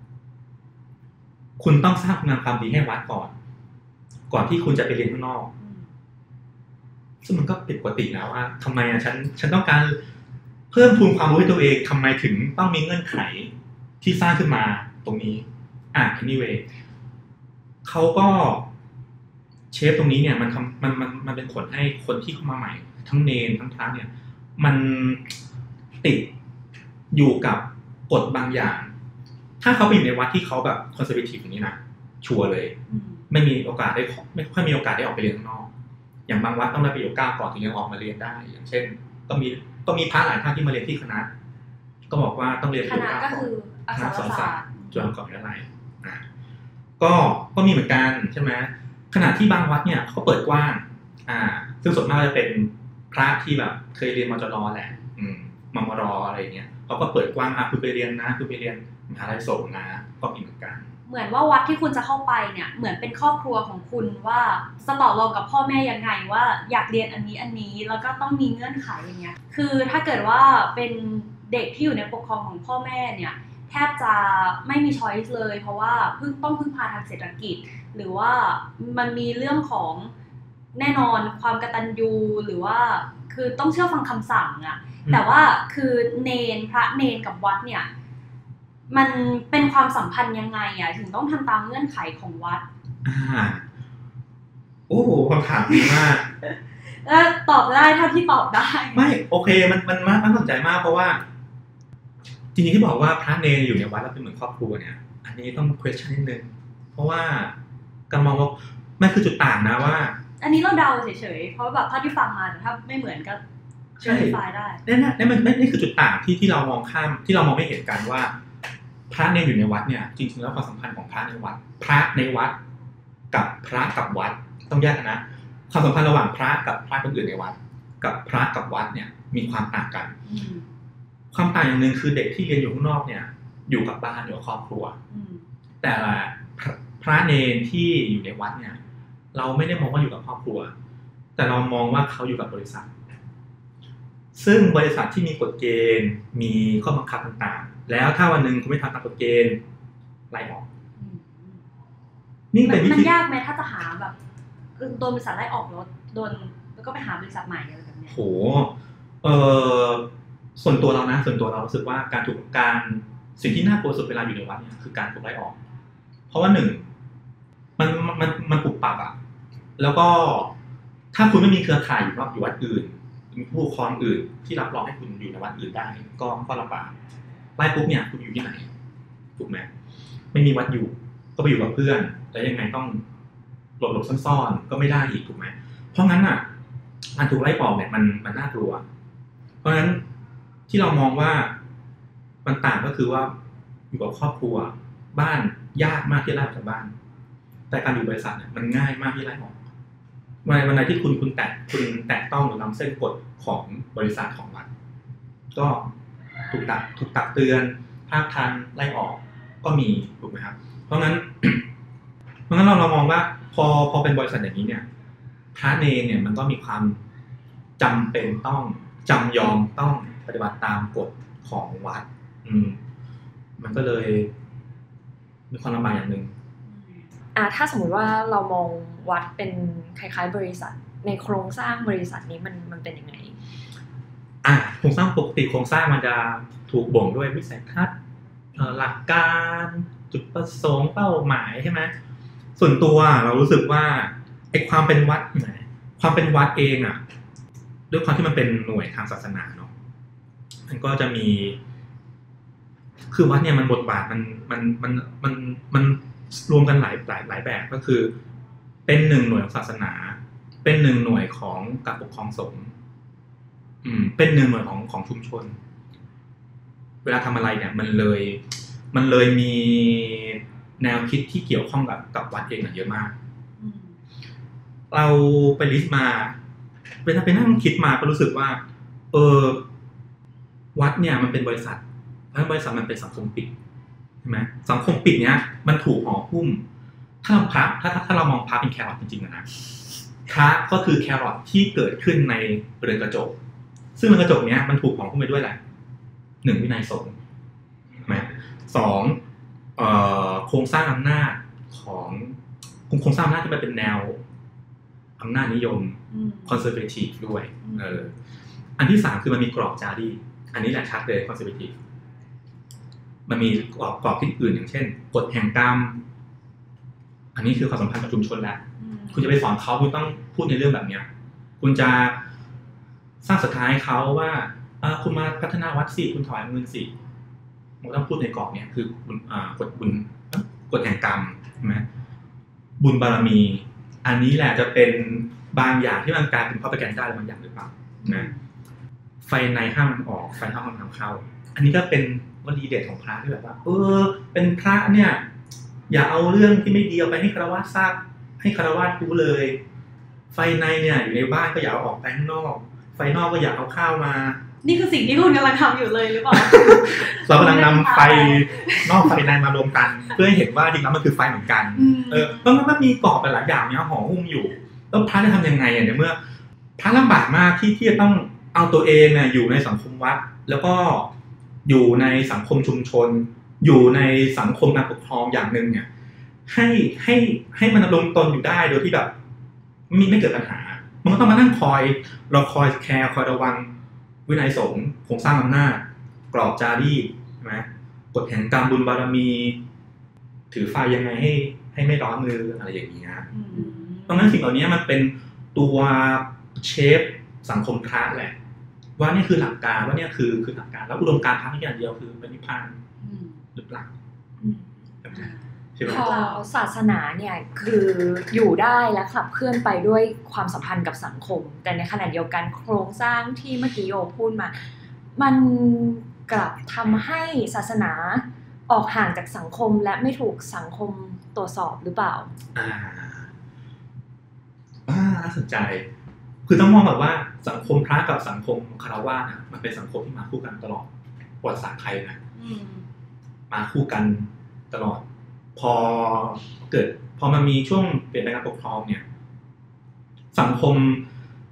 คุณต้องสร้างงานความดีให้วัดก่อนก่อนที่คุณจะไปเรียนข้างนอกซึ่งมันก็ผิดปกติแล้วว่าทำไมอ่ะฉันฉันต้องการเพิ่มพูนความรู้ให้ตัวเองทำไมถึงต้องมีเงื่อนไขที่สร้างขึ้นมาตรงนี้อ่ะ anyway เขาก็เชฟตรงนี้เนี่ยมันทำมันมันมันเป็นผลให้คนที่เข้ามาใหม่ทั้งเนนทั้งพระเนี่ยมันติดอยู่กับกฎบางอย่างถ้าเขาไปอยู่ในวัดที่เขาแบบคอนเซอร์เวทีฟอย่างนี้นะชัวร์เลยไม่มีโอกาสได้ไม่ค่อยมีโอกาสได้ออกไปเรียนข้างนอกอย่างบางวัดต้องได้ประโยคเก้าก่อนถึงจะออกมาเรียนได้อย่างเช่นก็มีก็มีพระหลายท่านที่มาเรียนที่คณะก็บอกว่าต้องเรียนประโยคเก้าก่อนคณะสอนศาสตร์จุฬาลงกรณ์วิทยาลัยอ่าก็ก็มีเหมือนกันใช่ไหมขณะที่บางวัดเนี่ยเขาเปิดกว้างอ่าซึ่งส่วนมากจะเป็นพระที่แบบเคยเรียนมจรแหละอืมมมรอะไรเงี้ยเขาก็เปิดกว้างอ่ะคุณไปเรียนนะคุณไปเรียนมหาลัยสงฆ์นะก็มีเหมือนกันเหมือนว่าวัดที่คุณจะเข้าไปเนี่ยเหมือนเป็นครอบครัวของคุณว่าสต่อรองกับพ่อแม่ยังไงว่าอยากเรียนอันนี้อันนี้แล้วก็ต้องมีเงื่อนไขอย่างเงี้ยคือถ้าเกิดว่าเป็นเด็กที่อยู่ในปกครองของพ่อแม่เนี่ยแทบจะไม่มีช้อยส์เลยเพราะว่าเพิ่งต้องพึ่งพาทางเศรษฐกิจหรือว่ามันมีเรื่องของแน่นอนความกตัญญูหรือว่าคือต้องเชื่อฟังคำสั่งอะแต่ว่าคือเนนพระเนนกับวัดเนี่ยมันเป็นความสัมพันธ์ยังไงอ่ะถึงต้องทำตามเงื่อนไขของวัดอ่าโอ้โหคำถามดีมากเออตอบได้เท่าที่ตอบได้ไม่โอเคมันมันมากน่าสนใจมากเพราะว่าจริงๆที่บอกว่าพระเนรอยู่ในวัดแล้วเป็นเหมือนครอบครัวเนี่ยอันนี้ต้อง question นิดนึงเพราะว่าการมองว่าไม่คือจุดต่างนะว่าอันนี้เราเดาเฉยๆเพราะแบบเท่าที่ฟังมาแต่ถ้าไม่เหมือนก็ใช่ได้นี่นะนี่มันนี่คือจุดต่างที่ที่เรามองข้ามที่เรามองไม่เห็นกันว่าพระเนรอยู่ในวัดเนี่ยจริงๆแล้วความสัมพันธ์ของพระในวัดพระในวัดกับพระกับวัดต้องแยกกันนะความสัมพันธ์ระหว่างพระกับพระคนอื่นในวัดกับพระกับวัดเนี่ยมีความต่างกันความต่างอย่างนึงคือเด็กที่เรียนอยู่ข้างนอกเนี่ยอยู่กับบ้านอยู่กับครอบครัวแต่พระเนรที่อยู่ในวัดเนี่ยเราไม่ได้มองว่าอยู่กับครอบครัวแต่เรามองว่าเขาอยู่กับบริษัทซึ่งบริษัทที่มีกฎเกณฑ์มีข้อบังคับต่างๆแล้วถ้าวันหนึ่งคุณไม่ทำตามกฎเกณฑ์ไล่ออกนี่เป็นวิธีมันยากไหมถ้าจะหาแบบคือโดนบริษัทไล่ออกแล้วโดนแล้วก็ไปหาบริษัทใหม่อะไรแบบนี้โหเออส่วนตัวเรานะส่วนตัวเรารู้สึกว่าการถูกการสิ่งที่น่ากลัวสุดเวลาอยู่ในวัดเนี่ยคือการถูกไล่ออกเพราะว่าหนึ่งมันมันมันปุบปับอ่ะแล้วก็ถ้าคุณไม่มีเครือข่ายอยู่รอบอยู่วัดอื่นมีผู้ปกครองอื่นที่รับรองให้คุณอยู่ในวัดอื่นได้ก็ก็ลำบากไล่ปุ๊บเนี่ยคุณอยู่ที่ไหนถูกไหมไม่มีวัดอยู่ก็ไปอยู่กับเพื่อนแล้วยังไงต้องหลบหลบซ่อนๆก็ไม่ได้อีกถูกไหมเพราะงั้นอ่ะการถูกไล่ออกเนี่ยมันมันน่ากลัวเพราะฉะนั้นที่เรามองว่ามันต่างก็คือว่าอยู่กับครอบครัวบ้านยากมากที่ไล่ออกจากบ้านแต่การอยู่บริษัทเนี่ยมันง่ายมากที่ไล่ออกวันวันไหนที่คุณคุณแตะคุณแตะต้องหรือล้ำเส้นกฎของบริษัทของรัฐก็ถูกตักถูกตักเตือนภาคทันไล่ออกก็มีถูกไหมครับเพราะงั้น เพราะงั้นเราเรามองว่าพอพอเป็นบริษัทอย่างนี้เนี่ยพระเนรเนี่ยมันก็มีความจำเป็นต้องจำยอมต้องปฏิบัติตามกฎของวัดอืมมันก็เลยมีความลำบากอย่างหนึ่งอ่าถ้าสมมติว่าเรามองวัดเป็นคล้ายๆบริษัทในโครงสร้างบริษัทนี้มันมันเป็นยังไงอ่าโครงสร้างปกติโครงสร้างมันจะถูกบ่งด้วยวิสัยทัศน์หลักการจุดประสงค์เป้าหมายใช่ไหมส่วนตัวเรารู้สึกว่าไอ้ความเป็นวัดความเป็นวัดเองอ่ะด้วยความที่มันเป็นหน่วยทางศาสนาเนาะมันก็จะมีคือวัดเนี่ยมันบทบาทมันมันมันมันมันรวมกันหลายหลายหลายแบบก็คือเป็นหนึ่งหน่วยของศาสนาเป็นหนึ่งหน่วยของการปกครองสงฆ์อืมเป็นหนึ่งหน่วยของของชุมชนเวลาทำอะไรเนี่ยมันเลยมันเลยมีแนวคิดที่เกี่ยวข้องกับกับวัดเองเยอะมากเราไปลิสต์มาเวลาไปนั่งคิดมาก็รู้สึกว่าเออวัดเนี่ยมันเป็นบริษัทเพราะบริษัทมันเป็นสังคมปิดใช่ไหมสังคมปิดเนี้ยมันถูกห่อหุ้มถ้าเราพระถ้าถ้าเรามองพระเป็นแครอทจริงๆนะพระก็คือแครอทที่เกิดขึ้นในเรือนกระจกซึ่งเรือนกระจกเนี้ยมันถูกห่อหุ้มไปด้วยอะไรหนึ่งวินัยสงฆ์ใช่ไหมสองเอ่อโครงสร้างอำนาจของโครงสร้างอำนาจที่มันเป็นแนวอำนาจนิยมคอนเซอร์เวทีฟด้วยเอออันที่สามคือมันมีกรอบจารีตอันนี้แหละชัดเลยคอนเซอร์เวทีฟมันมีกรอบกรอบที่อื่นอย่างเช่นกฎแห่งกรรมอันนี้คือความสัมพันธ์กับชุมชนแล้วคุณจะไปสอนเขาคุณต้องพูดในเรื่องแบบเนี้ยคุณจะสร้างศรัทธาให้เขาว่าคุณมาพัฒนาวัดสิคุณถวายเงินสิมันต้องพูดในกรอบเนี้ยคือกฎบุญกฎแห่งกรรมใช่ไหมบุญบารมีอันนี้แหละจะเป็นบางอย่างที่มันกลายเป็นพ propaganda อะไรบางอย่างหรือเปล่านะไฟในห้ามมันออกไฟนอกห้ามนำเข้าอันนี้ก็เป็นวลีเด็ดของพระที่แบบว่าเออเป็นพระเนี่ยอย่าเอาเรื่องที่ไม่ดีเอาไปให้ฆราวาสทราบให้ฆราวาสรู้เลยไฟในเนี่ยอยู่ในบ้านก็อย่าเอาออกไปข้างนอกไฟนอกก็อย่าเอาข้าวมานี่คือสิ่งที่คุณกำลังทำอยู่เลยหรือเปล่าเรากำลังนำไฟนอกไฟในมารวมกันเพื่อให้เห็นว่าจริงแล้วมันคือไฟเหมือนกันเออเพราะงั้นมันมีกรอบหลายอย่างเนี่ยห่อหุ้มอยู่แล้วพระจะทำยังไงอ่ะในเมื่อพระลำบากมากที่ที่จะต้องเอาตัวเองเนี่ยอยู่ในสังคมวัดแล้วก็อยู่ในสังคมชุมชนอยู่ในสังคมการปกครองอย่างนึงเนี่ยให้ให้ให้มันดำรงตนอยู่ได้โดยที่แบบไม่ไม่เกิดปัญหามันก็ต้องมานั่งคอยเราคอยแคร์คอยระวังวินัยสงฆ์โครงสร้างอำนาจกรอบจารีตใช่ไหมกฎแห่งกรรมบุญบารมีถือไฟยังไงให้ให้ไม่ร้อนมืออะไรอย่างนี้นะเพราะงั้นสิ่งเหล่านี้มันเป็นตัวเชฟสังคมพระแหละว่านี่คือหลักการว่านี่คือคือหลักการแล้วอุดมการณ์พระอย่างเดียวคือเป็นนิพพานหรือเปล่าพอศาสนาเนี่ยคืออยู่ได้และขับเคลื่อนไปด้วยความสัมพันธ์กับสังคมแต่ในขณะเดียวกันโครงสร้างที่เมื่อกี้โยพูดมามันกลับทำให้ศาสนาออกห่างจากสังคมและไม่ถูกสังคมตรวจสอบหรือเปล่าอ่าอ่าน่าสนใจคือต้องมองแบบว่าสังคมพระกับสังคมคฤหัสถ์นะมันเป็นสังคมที่มาคู่กันตลอดประวัติศาสตร์ไทยนะมาคู่กันตลอดพอเกิดพอมันมีช่วงเปลี่ยนแปลงการปกครองเนี่ยสังคม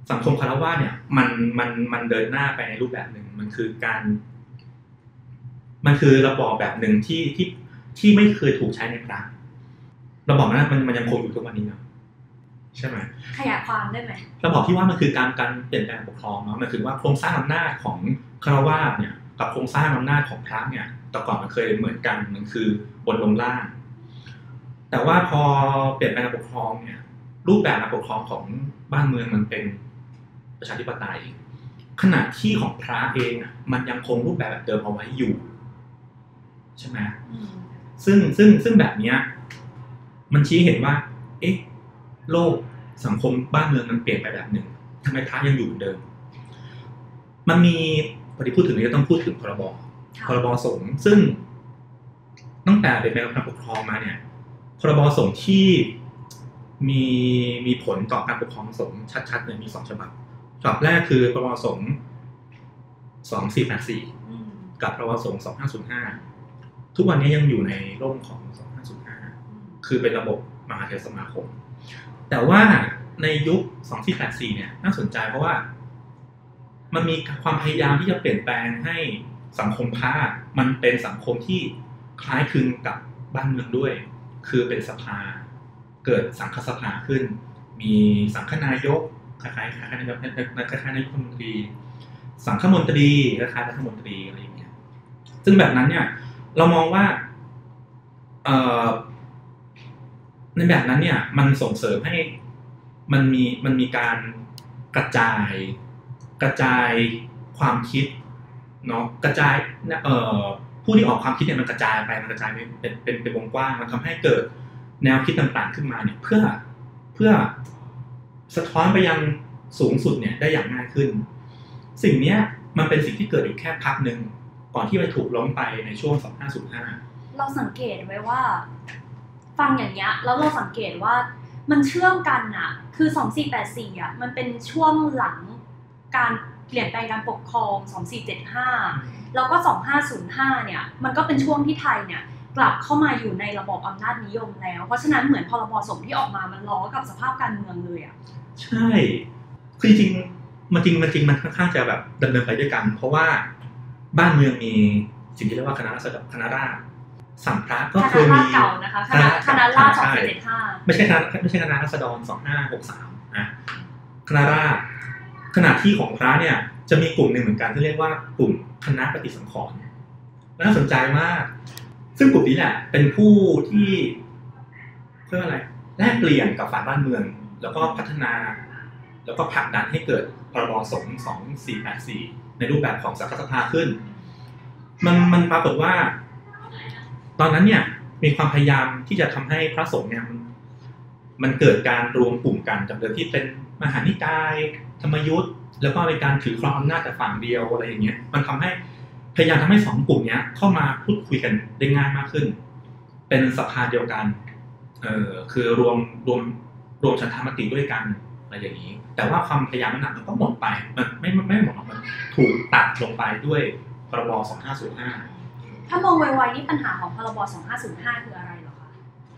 สังคมคฤหัสถ์เนี่ยมันมันมันเดินหน้าไปในรูปแบบหนึ่งมันคือการมันคือระบอบแบบหนึ่งที่ที่ที่ไม่เคยถูกใช้ในพระระบอบนั้นมันมันยังคงอยู่ทุกวันนี้เนาะใช่ไหมขยายความได้ไหมระบอบที่ว่ามันคือการการเปลี่ยนแปลงปกครองเนาะมันคือว่าโครงสร้างอำนาจของคฤหัสถ์เนี่ยกับโครงสร้างอำนาจของพระเนี่ยแต่ก่อนมันเคยเหมือนกันมันคือบนลงล่างแต่ว่าพอเปลี่ยนแปลงการปกครองเนี่ยรูปแบบการปกครองของบ้านเมืองมันเป็นประชาธิปไตยขณะที่ของพระเองอ่ะมันยังคงรูปแบบแบบเดิมเอาไว้อยู่ใช่ไหมซึ่งซึ่งซึ่งแบบเนี้ยมันชี้เห็นว่าเอ๊ะโลกสังคมบ้านเมืองมันเปลี่ยนไปแบบหนึ่งทำไมพระยังอยู่เหมือนเดิมมันมีพอที่พูดถึงนี้ก็ต้องพูดถึงพรบพรบสงฆ์ซึ่งตั้งแต่เป็นการปกครองมาเนี่ยพรบสงฆ์ที่มีมีผลต่อการปกครองสงฆ์ชัดๆเนี่ยมีสองฉบับฉบับแรกคือพรบสงฆ์สองสี่แปดสี่กับพรบสงฆ์สองห้าศูนย์ห้าทุกวันนี้ยังอยู่ในร่มของสองห้าศูนย์ห้าคือเป็นระบบมหาเถรสมาคมแต่ว่าในยุคสองสี่แปดสี่เนี่ยน่าสนใจเพราะว่ามันมีความพยายามที่จะเปลี่ยนแปลงให้สังคมพระมันเป็นสังคมที่คล้ายคลึงกับบ้านเมืองด้วยคือเป็นสภาเกิดสังฆสภาขึ้นมีสังฆนายกคล้ายๆคล้ายๆนายกคล้ายๆนายกรัฐมนตรีสังฆมนตรีคล้ายๆรัฐมนตรีอะไรอย่างเงี้ยซึ่งแบบนั้นเนี่ยเรามองว่าเอ่อในแบบนั้นเนี่ยมันส่งเสริมให้มันมีมันมีการกระจายกระจายความคิดเนาะกระจายเอ่อผู้ที่ออกความคิดเนี่ยมันกระจายไปมันกระจายเป็นเป็นเป็นวงกว้างมันทำให้เกิดแนวคิดต่างๆขึ้นมาเนี่ยเพื่อเพื่อสะท้อนไปยังสูงสุดเนี่ยได้อย่างง่ายขึ้นสิ่งนี้มันเป็นสิ่งที่เกิดอยู่แค่พักนึงก่อนที่จะถูกล้มไปในช่วงสองห้าศูนย์ห้าเราสังเกตไว้ว่าฟังอย่างเงี้ยแล้วเราสังเกตว่ามันเชื่อมกันน่ะคือสองสี่แปดสี่อ่ะมันเป็นช่วงหลังการเปลี่ยนแปลงการปกครองสองสี่เจ็ดห้าแล้วก็สองห้าศูนย์ห้าเนี่ยมันก็เป็นช่วงที่ไทยเนี่ยกลับเข้ามาอยู่ในระบบอำนาจนิยมแล้วเพราะฉะนั้นเหมือนพรบสงฆ์ที่ออกมามันล้อกับสภาพการเมืองเลยอ่ะใช่คือจริงมันจริงมันจริงมันค่อนข้างจะแบบดำเนินไปด้วยกันเพราะว่าบ้านเมืองมีสิ่งที่เรียกว่าคณะราษฎรคณะราษฎรสัมพระก็เคยมีคณะราษฎรเก่านะคะคณะคณะราษฎรสองสี่เจ็ดห้าไม่ใช่คณะไม่ใช่คณะราษฎรสองห้าหกสามนะคณะราษฎรขณะที่ของพระเนี่ยจะมีกลุ่มหนึ่งเหมือนกันที่เรียกว่ากลุ่มคณะปฏิสังขรณ์น่าสนใจมากซึ่งกลุ่มนี้แหละเป็นผู้ที่เพื่ออะไรแลกเปลี่ยนกับฝ่ายบ้านเมืองแล้วก็พัฒนาแล้วก็ผลักดันให้เกิดพรบสงฆ์สองสี่แปดสี่ในรูปแบบของสังฆสภาขึ้นมันมันปรากฏว่าตอนนั้นเนี่ยมีความพยายามที่จะทำให้พระสงฆ์เนี่ยมันมันเกิดการรวมกลุ่มกันจากเดิมที่เป็นมหานิกายธรรมยุทธ์แล้วก็เป็นการถือครองอำนาจแต่ฝั่งเดียวอะไรอย่างเงี้ยมันทำให้พยายามทำให้สองกลุ่มนี้เข้ามาพูดคุยกันได้ง่ายมากขึ้นเป็นสภาเดียวกันเออคือรวมรวมรวมฉันทามติด้วยกันอะไรอย่างนี้แต่ว่าความพยายามนั้นมันก็หมดไปมันไม่ไม่หมดมันถูกตัดลงไปด้วยพรบสองห้าศูนย์ห้าถ้ามองไวๆนี่ปัญหาของพรบสองห้าศูนย์ห้าคืออะไรหรอคะ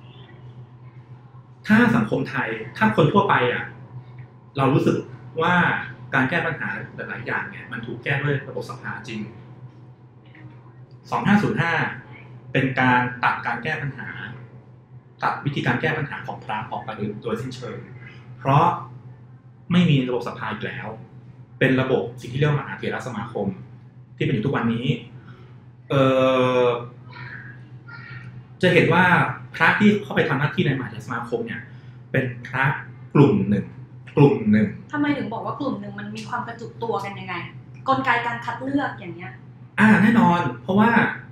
ถ้าสังคมไทยถ้าคนทั่วไปอ่ะเรารู้สึกว่าการแก้ปัญหาหลายๆอย่างเนี่ยมันถูกแก้ด้วยระบบสภาจริงสองห้าศูนย์ห้าเป็นการตัดการแก้ปัญหาตัดวิธีการแก้ปัญหาของพระออกไปโดยสิ้นเชิงเพราะไม่มีระบบสภาอีกแล้วเป็นระบบสิ่งที่เรียกว่ามหาเถรสมาคมที่เป็นอยู่ทุกวันนี้เอ่อจะเห็นว่าพระที่เข้าไปทำหน้าที่ในมหาเถรสมาคมเนี่ยเป็นพระกลุ่มหนึ่งกลุ่มหนึ่งทำไมถึงบอกว่ากลุ่มหนึ่งมันมีความกระจุกตัวกันยังไงกลไกการคัดเลือกอย่างเงี้ยอ่าแน่นอนเพราะว่า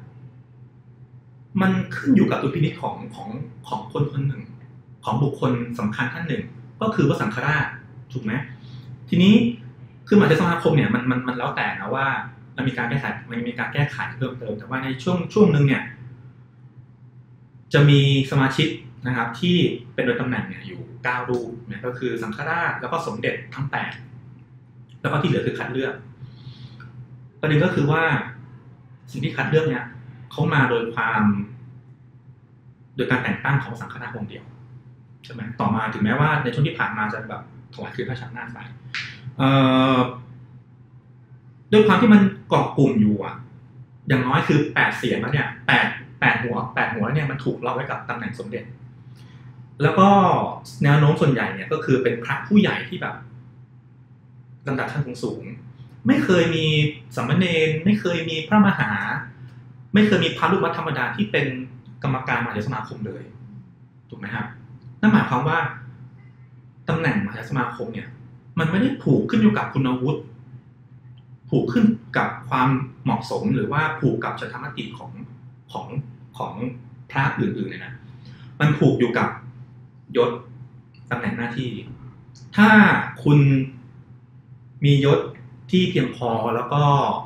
มันขึ้นอยู่กับดุลพินิจของของของคนคนหนึ่งของบุคคลสำคัญท่านหนึ่งก็คือพระสังฆราชถูกไหมทีนี้คือมหาเถรสมาคมเนี่ยมันมันมันแล้วแต่นะว่ามันมีการแก้ไขมันมีการแก้ไขเพิ่มเติมแต่ว่าในช่วงช่วงนึงเนี่ยจะมีสมาชิกนะครับที่เป็นโดยตำแหน่งเนี่ยอยู่เก้ารูปเนี่ยก็คือสังฆราชแล้วก็สมเด็จทั้งแปดแล้วก็ที่เหลือคือคัดเลือกประเด็นก็คือว่าสิ่งที่คัดเลือกเนี่ยเขามาโดยความโดยการแต่งตั้งของสังฆราชองค์เดียวใช่ไหมต่อมาถึงแม้ว่าในช่วงที่ผ่านมาจะแบบถวายคืนพระชนม์หน้าไปเอ่อด้วยความที่มันเกาะกลุ่มอยู่อ่ะอย่างน้อยคือแปดเสียงแล้วเนี่ยแปดแปดหัวแปดหัวเนี่ยมันถูกล็อกไว้กับตำแหน่งสมเด็จแล้วก็แนวโน้มส่วนใหญ่เนี่ยก็คือเป็นพระผู้ใหญ่ที่แบบลำดับชั้นสูงๆไม่เคยมีสามเณรไม่เคยมีพระมหาไม่เคยมีพระลูกวัดธรรมดาที่เป็นกรรมการมหาเถรสมาคมเลยถูกไหมครับนั่นหมายความว่าตำแหน่งมหาเถรสมาคมเนี่ยมันไม่ได้ผูกขึ้นอยู่กับคุณวุฒิผูกขึ้นกับความเหมาะสมหรือว่าผูกกับฉันทามติของของของพระอื่นๆเลยนะมันผูกอยู่กับยศตำแหน่งหน้าที่ถ้าคุณมียศที่เพียงพอแล้วก็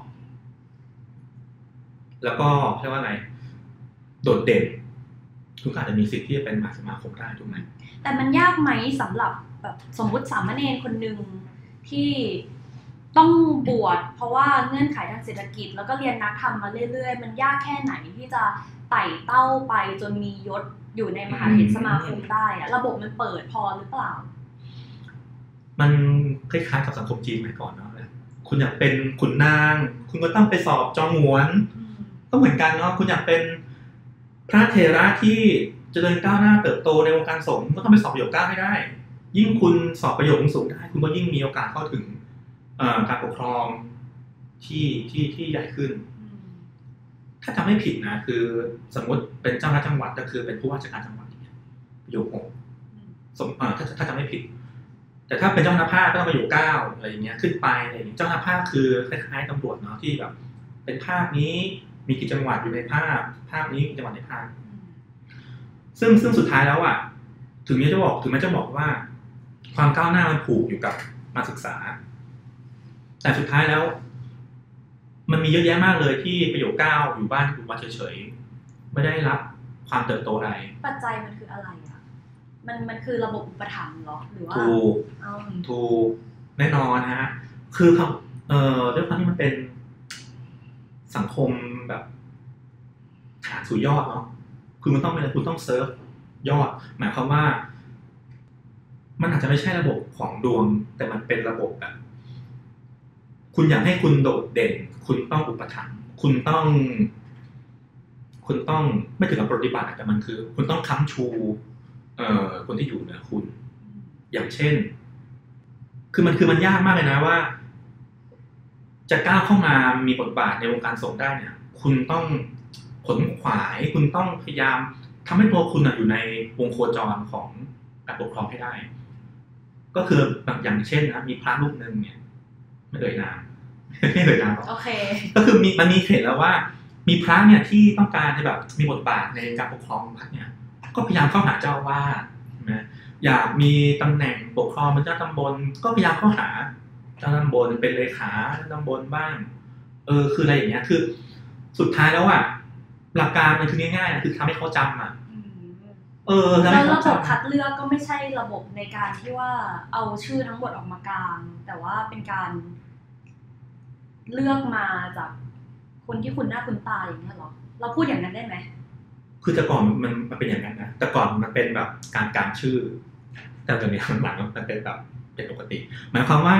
แล้วก็เรียกว่าอะไรโดดเด่นคุณอาจจะมีสิทธิ์ที่จะเป็นมหาสมาคมได้ถูกไหมแต่มันยากไหมสำหรับแบบสมมุติสามเณรคนหนึ่งที่ต้องบวชเพราะว่าเงื่อนไขทางเศรษฐกิจแล้วก็เรียนนักธรรมมาเรื่อยๆมันยากแค่ไหนที่จะไต่เต้าไปจนมียศอยู่ในมหาเถรสมาคมได้อะระบบมันเปิดพอหรือเปล่ามันคล้ายๆกับสังคมจีนสมัยก่อนเนาะคุณอยากเป็นขุนนางคุณก็ต้องไปสอบจองหวนก็เหมือนกันเนาะคุณอยากเป็นพระเถระที่เจริญก้าวหน้าเติบโตในวงการสงฆ์ก็ต้องไปสอบประโยคเก้าให้ได้ยิ่งคุณสอบประโยคสูงได้คุณก็ยิ่งมีโอกาสเข้าถึงการปกครองที่ที่ที่ใหญ่ขึ้นถ้าจำไม่ผิดนะคือสมมติเป็นเจ้าหน้าจังหวัดก็คือเป็นผู้ว่าราชการจังหวัดเนี่ยประโยคหกสมถ้าถ้าจำไม่ผิดแต่ถ้าเป็นเจ้าหน้าภาคก็ต้องประโยคเก้าอะไรอย่างเงี้ยขึ้นไปอะไรอย่างเงี้ยเจ้าหน้าภาคคือคล้ายๆตำรวจเนาะที่แบบเป็นภาคนี้มีกี่จังหวัดอยู่ในภาคภาคนี้กี่จังหวัดในภาคซึ่งซึ่งสุดท้ายแล้วอ่ะถึงแม้จะบอกถึงแม้จะบอกว่าความก้าวหน้ามันผูกอยู่กับมาศึกษาแต่สุดท้ายแล้วมันมีเยอะแยะมากเลยที่ประโยคเก้าอยู่บ้านอยู่วัดเฉยๆไม่ได้รับความเติบโตใดปัจจัยมันคืออะไรอ่ะมันมันคือระบบอุปถัมภ์เหรอหรือว่าถูกถูกแน่นอนนะฮะคือเอ่อด้วยความที่มันเป็นสังคมแบบฐานสู่ยอดเนาะคือมันต้องเป็นคุณต้องเซิร์ฟยอดหมายความว่ามันอาจจะไม่ใช่ระบบของดวงแต่มันเป็นระบบแบบคุณอยากให้คุณโดดเด่นคุณต้องอุปถัมภ์คุณต้องคุณต้องไม่ถึงกับปฏิบัติแต่มันคือคุณต้องค้ำชูเอ่อคนที่อยู่เหนือคุณอย่างเช่นคือมันคือมันยากมากเลยนะว่าจะก้าวเข้ามามีบทบาทในวงการสงฆ์ได้เนี่ยคุณต้องขนขวายคุณต้องพยายามทำให้ตัวคุณอยู่ในวงโคจรของการปกครองให้ได้ก็คือบางอย่างเช่นนะมีพระรูปนึงเนี่ยไม่เอ่ยนามไม่เอ่ยนามโอเคก็คือมีมันมีเห็นแล้วว่ามีพระเนี่ยที่ต้องการจะแบบมีบทบาทในการปกครองวัดเนี่ยก็พยายามเข้าหาเจ้าอาวาสใช่ไหมอยากมีตำแหน่งปกครองเป็นเจ้าตำบลก็พยายามเข้าหาเจ้าตำบลเป็นเลขาเจ้าตำบลบ้างเออคืออะไรอย่างเงี้ยคือสุดท้ายแล้วอ่ะหลักการมันคือง่ายๆคือทำให้เขาจำอ่ะเออแล้วระบบคัดเลือกก็ไม่ใช่ระบบในการที่ว่าเอาชื่อทั้งหมดออกมากลางแต่ว่าเป็นการเลือกมาจากคนที่คุณหน้าคุณตาอย่างนี้หรอเราพูดอย่างนั้นได้ไหมคือแต่ก่อนมันมันเป็นอย่างนั้นนะแต่ก่อนมันเป็นแบบการกางชื่อแต่ตอนนี้หลังๆมันเป็นแบบเป็นปกติหมายความว่า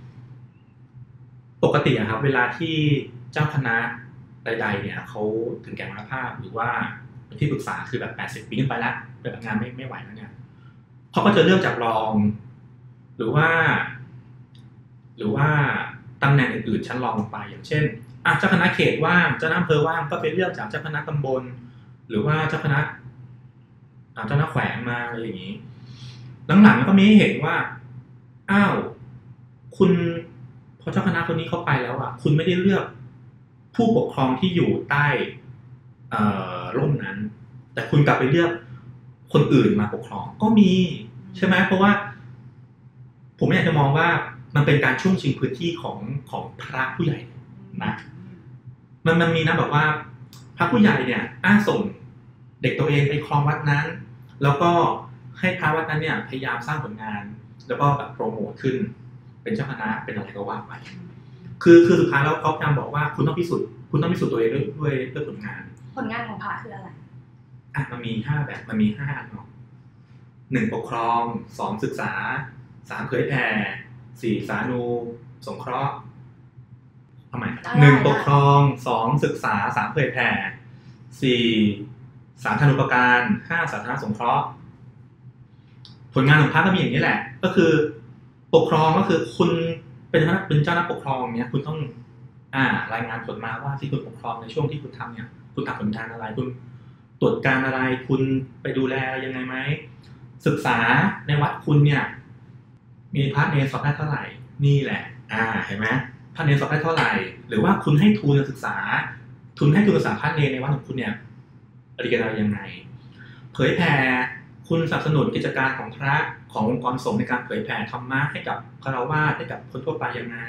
ปกติอะครับเวลาที่เจ้าคณะใดๆเนี่ยเขาถึงแก่มรณภาพหรือว่าเป็นที่ปรึกษาคือแบบแปดสิบปีขึ้นไปแล้วแบบงานไม่ไม่ไหวแล้วเนี่ยเขาก็จะเลือกจากรองหรือว่าหรือว่าตำแหน่งอื่นๆชั้นรองลงไปอย่างเช่นอ่ะเจ้าคณะเขตว่างเจ้าคณะอำเภอว่างก็ไปเลือกจากเจ้าคณะตำบลหรือว่าเจ้าคณะอ่าเจ้าคณะแขวงมาอะไรอย่างนี้หลังๆก็มีให้เห็นว่าอ้าวคุณพอเจ้าคณะคนนี้เข้าไปแล้วอ่ะคุณไม่ได้เลือกผู้ปกครองที่อยู่ใต้เอ่อร่มนั้นแต่คุณกลับไปเลือกคนอื่นมาปกครองก็มีใช่ไหมเพราะว่าผมอยากจะมองว่ามันเป็นการช่วงชิงพื้นที่ของของพระผู้ใหญ่นะมันมันมีนะแบบว่าพระผู้ใหญ่เนี่ยอ้าส่งเด็กตัวเองไปครองวัดนั้นแล้วก็ให้พระวัดนั้นเนี่ยพยายามสร้างผลงานแล้วก็แบบโปรโมทขึ้นเป็นเจ้าคณะเป็นอะไรก็ว่าไปคือคือสุดท้ายแล้วเขาพยายามบอกว่าคุณต้องพิสูจน์คุณต้องพิสูจน์ตัวเองด้วยด้วยด้วยผลงานผลงานของพระคืออะไรอ่ะมันมีห้าแบบมันมีห้าเนาะหนึ่งปกครองสองศึกษาสามเผยแผ่สี่สาธารณูสงเคราะห์ทำไมหนึ่งปกครองสองศึกษาสามเผยแผ่สี่สาธารณูปการห้าสาธารณสงเคราะห์ผลงานของพรรคก็มีอย่างนี้แหละก็คือปกครองก็คือคุณเป็นเป็นเจ้าหน้าปกครองเนี่ยคุณต้องอ่ารายงานผลมาว่าที่คุณปกครองในช่วงที่คุณทำเนี่ยคุณทำผลงานอะไรคุณตรวจการอะไรคุณไปดูแลยังไงไหมศึกษาในวัดคุณเนี่ยมีพระเนรสอบได้เท่าไหร่นี่แหละอ่าเห็นไหมพระเนรสอบได้เท่าไหร่หรือว่าคุณให้ทุนศึกษาทุนให้ทุนศึกษาพระเนรในวัดของคุณเนี่ยเรียนอะไรยังไงเผยแผ่คุณสนับสนุนกิจการของพระขององค์กรสงฆ์ในการเผยแผ่ธรรมะให้กับฆราวาสให้กับคนทั่วไปยังไง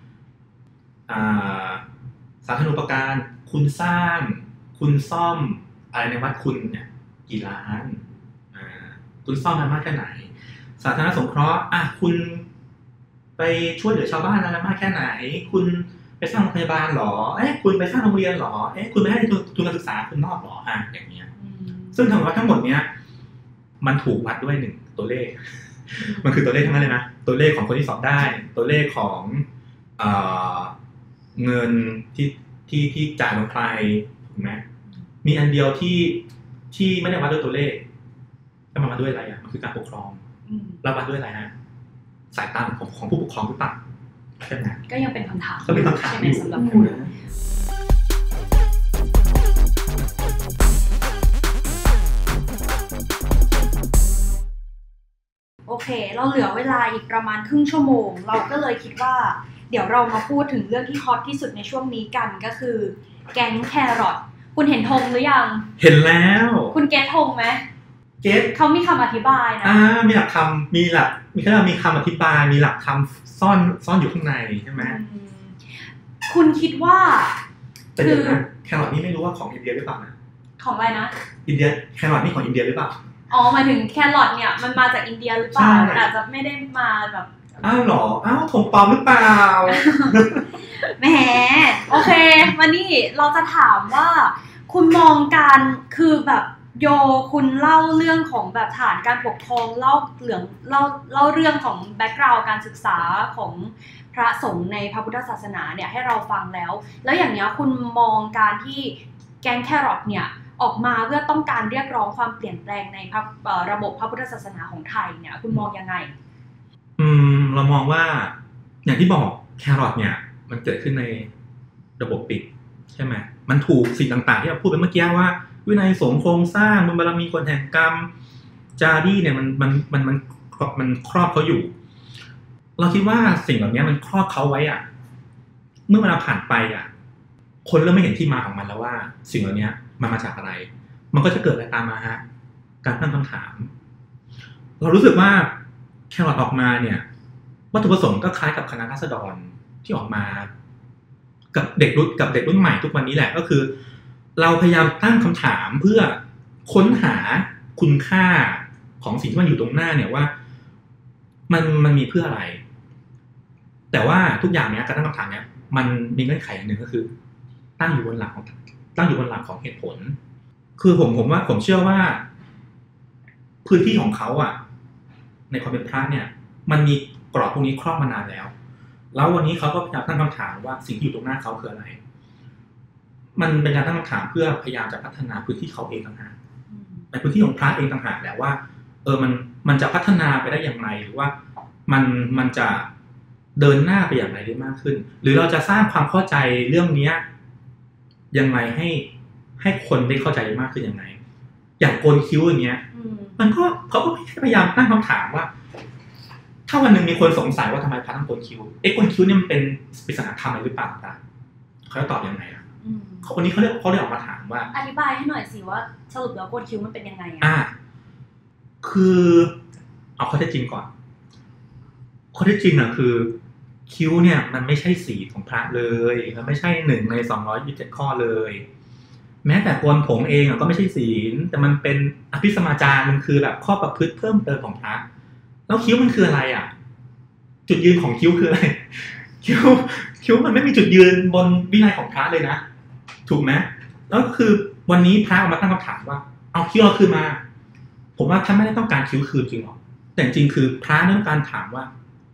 สาธารณูปการคุณสร้างคุณซ่อมอะไรในวัดคุณเนี่ยกี่ล้านคุณซ่อมมันมากแค่ไหนสาธารณสงเคราะห์อ่ะคุณไปช่วยเหลือชาวบ้านอะไรมากแค่ไหนคุณไปสร้างโรงพยาบาลหรอเอ๊ะคุณไปสร้างโรงเรียนหรอเอ๊ะคุณไปให้ทุนการศึกษาคุณนอกหรออ่ะอย่างเงี้ยซึ่งทั้งหมดทั้งหมดเนี้ยมันถูกวัดด้วยหนึ่งตัวเลขมันคือตัวเลขทั้งนั้นเลยนะตัวเลขของคนที่สอบได้ตัวเลขของเอ่อเงินที่ที่ที่จ่ายลงไปถูกไหมมีอันเดียวที่ที่ไม่ได้วัดด้วยตัวเลขแล้วมันวัดด้วยอะไรอ่ะมันคือการปกครองแล้ววัดด้วยอะไรฮะสายตาของของผู้ปกครองหรือเปล่าใช่ไหมก็ยังเป็นคำถามก็เป็นคำถามอยู่สำหรับคุณโอเคเราเหลือเวลาอีกประมาณครึ่งชั่วโมงเราก็เลยคิดว่าเดี๋ยวเรามาพูดถึงเรื่องที่ฮอตที่สุดในช่วงนี้กันก็คือแก๊งแครอทคุณเห็นธงหรือยังเห็นแล้วคุณเก็ตธงไหมเก็ตเขามีคำอธิบายนะอ่ามีหลักคำมีหลักมีแค่มีคำอธิบายมีหลักคำซ่อนซ่อนอยู่ข้างในใช่ไหมคุณคิดว่าคือแครอทนี่ไม่รู้ว่าของอินเดียหรือเปล่านะของอะไรนะอินเดียแครอทนี่ของอินเดียหรือเปล่าอ๋อหมายถึงแครอทเนี่ยมันมาจากอินเดียหรือเปล่าอาจจะไม่ได้มาแบบอ้าวหรออ้าวธงปลอมหรือเปล่าแหมโอเคมานี่เราจะถามว่าคุณมองการคือแบบโยคุณเล่าเรื่องของแบบฐานการปกครองเล่าเรื่องเล่าเล่าเรื่องของแบ็คกราวด์การศึกษาของพระสงฆ์ในพระพุทธศาสนาเนี่ยให้เราฟังแล้วแล้วอย่างนี้คุณมองการที่แก๊งแครอทเนี่ยออกมาเพื่อต้องการเรียกร้องความเปลี่ยนแปลงในระบบพระพุทธศาสนาของไทยเนี่ยคุณมองยังไงอืมเรามองว่าอย่างที่บอกแครอทเนี่ยมันเกิดขึ้นในระบบปิดใช่ไหมมันถูกสิ่งต่างๆที่เราพูดไปเมื่อกี้ว่าวินัยสงฆ์โครงสร้างบุญบารมีคนแห่งกรรมจารีเนี่ยมันมันมันมันมันครอบเขาอยู่เราคิดว่าสิ่งเหล่านี้มันครอบเขาไว้อ่ะเมื่อเวลาผ่านไปอ่ะคนเริ่มไม่เห็นที่มาของมันแล้วว่าสิ่งเหล่านี้มันมาจากอะไรมันก็จะเกิดอะไรตามมาฮะการตั้งคำถามเรารู้สึกว่าแครอทออกมาเนี่ยวัตถุประสงค์ก็คล้ายกับคณะราษฎรที่ออกมากับเด็กรุ่นกับเด็กรุ่นใหม่ทุกวันนี้แหละก็คือเราพยายามตั้งคำถามเพื่อค้นหาคุณค่าของสิ่งที่มันอยู่ตรงหน้าเนี่ยว่ามันมันมีเพื่ออะไรแต่ว่าทุกอย่างเนี้ยการตั้งคำถามเนี้ยมันมีเงื่อนไขอย่างหนึ่งก็คือตั้งอยู่บนหลักของตั้งอยู่บนหลักของเหตุผลคือผมผมว่าผมเชื่อว่าพื้นที่ของเขาอ่ะในความเป็นพระเนี่ยมันมีกรอบพวกนี้ครอบมานานแล้วแล้ววันนี้เขาก็พยายามตั้งคำถามว่าสิ่งที่อยู่ตรงหน้าเขาคืออะไรมันเป็นการตั้งคำถามเพื่อพยายามจะพัฒนาพื้นที่เขาเองต่างหากในพื้นที่ของพระเองต่างหากแหละว่าเออมันมันจะพัฒนาไปได้อย่างไรหรือว่ามันมันจะเดินหน้าไปอย่างไรได้มากขึ้นหรือเราจะสร้างความเข้าใจเรื่องนี้ยังไงให้ให้คนได้เข้าใจมากขึ้นยังไงอย่างโกนคิ้วอย่างเงี้ยมันก็เขาก็พยายามตั้งคำถามว่าถ้าวันหนึ่งมีคนสงสัยว่าทำไมพระต้องโกนคิ้วเอ๊ะโกนคิ้วเนี่ยมันเป็นปริศนาธรรมอะไรหรือเปล่าล่ะเขาจะตอบยังไงอ่ะคนนี้เขาเรียกเขาเรียกออกมาถามว่าอธิบายให้หน่อยสิว่าสรุปแล้วโกนคิ้วมันเป็นยังไงอ่ะคือเอาข้อเท็จจริงก่อนข้อเท็จจริงอ่ะคือคิ้วเนี่ยมันไม่ใช่สีของพระเลยมันไม่ใช่หนึ่งในสองร้อยยี่สิบเจ็ดข้อเลยแม้แต่โกนผมเองอ่ะก็ไม่ใช่ศีลแต่มันเป็นอภิสมาจารมันคือแบบข้อประพฤติเพิ่มเติมของพระแล้วคิ้วมันคืออะไรอ่ะจุดยืนของคิ้วคืออะไรคิ้วคิ้วมันไม่มีจุดยืนบนวินัยของพระเลยนะถูกไหมแล้วคือวันนี้พระเอามาตั้งคำถามว่าเอาคิ้วเราคืนมาผมว่าท่านไม่ได้ต้องการคิ้วคืนจริงหรอกแต่จริงคือพระต้องการถามว่า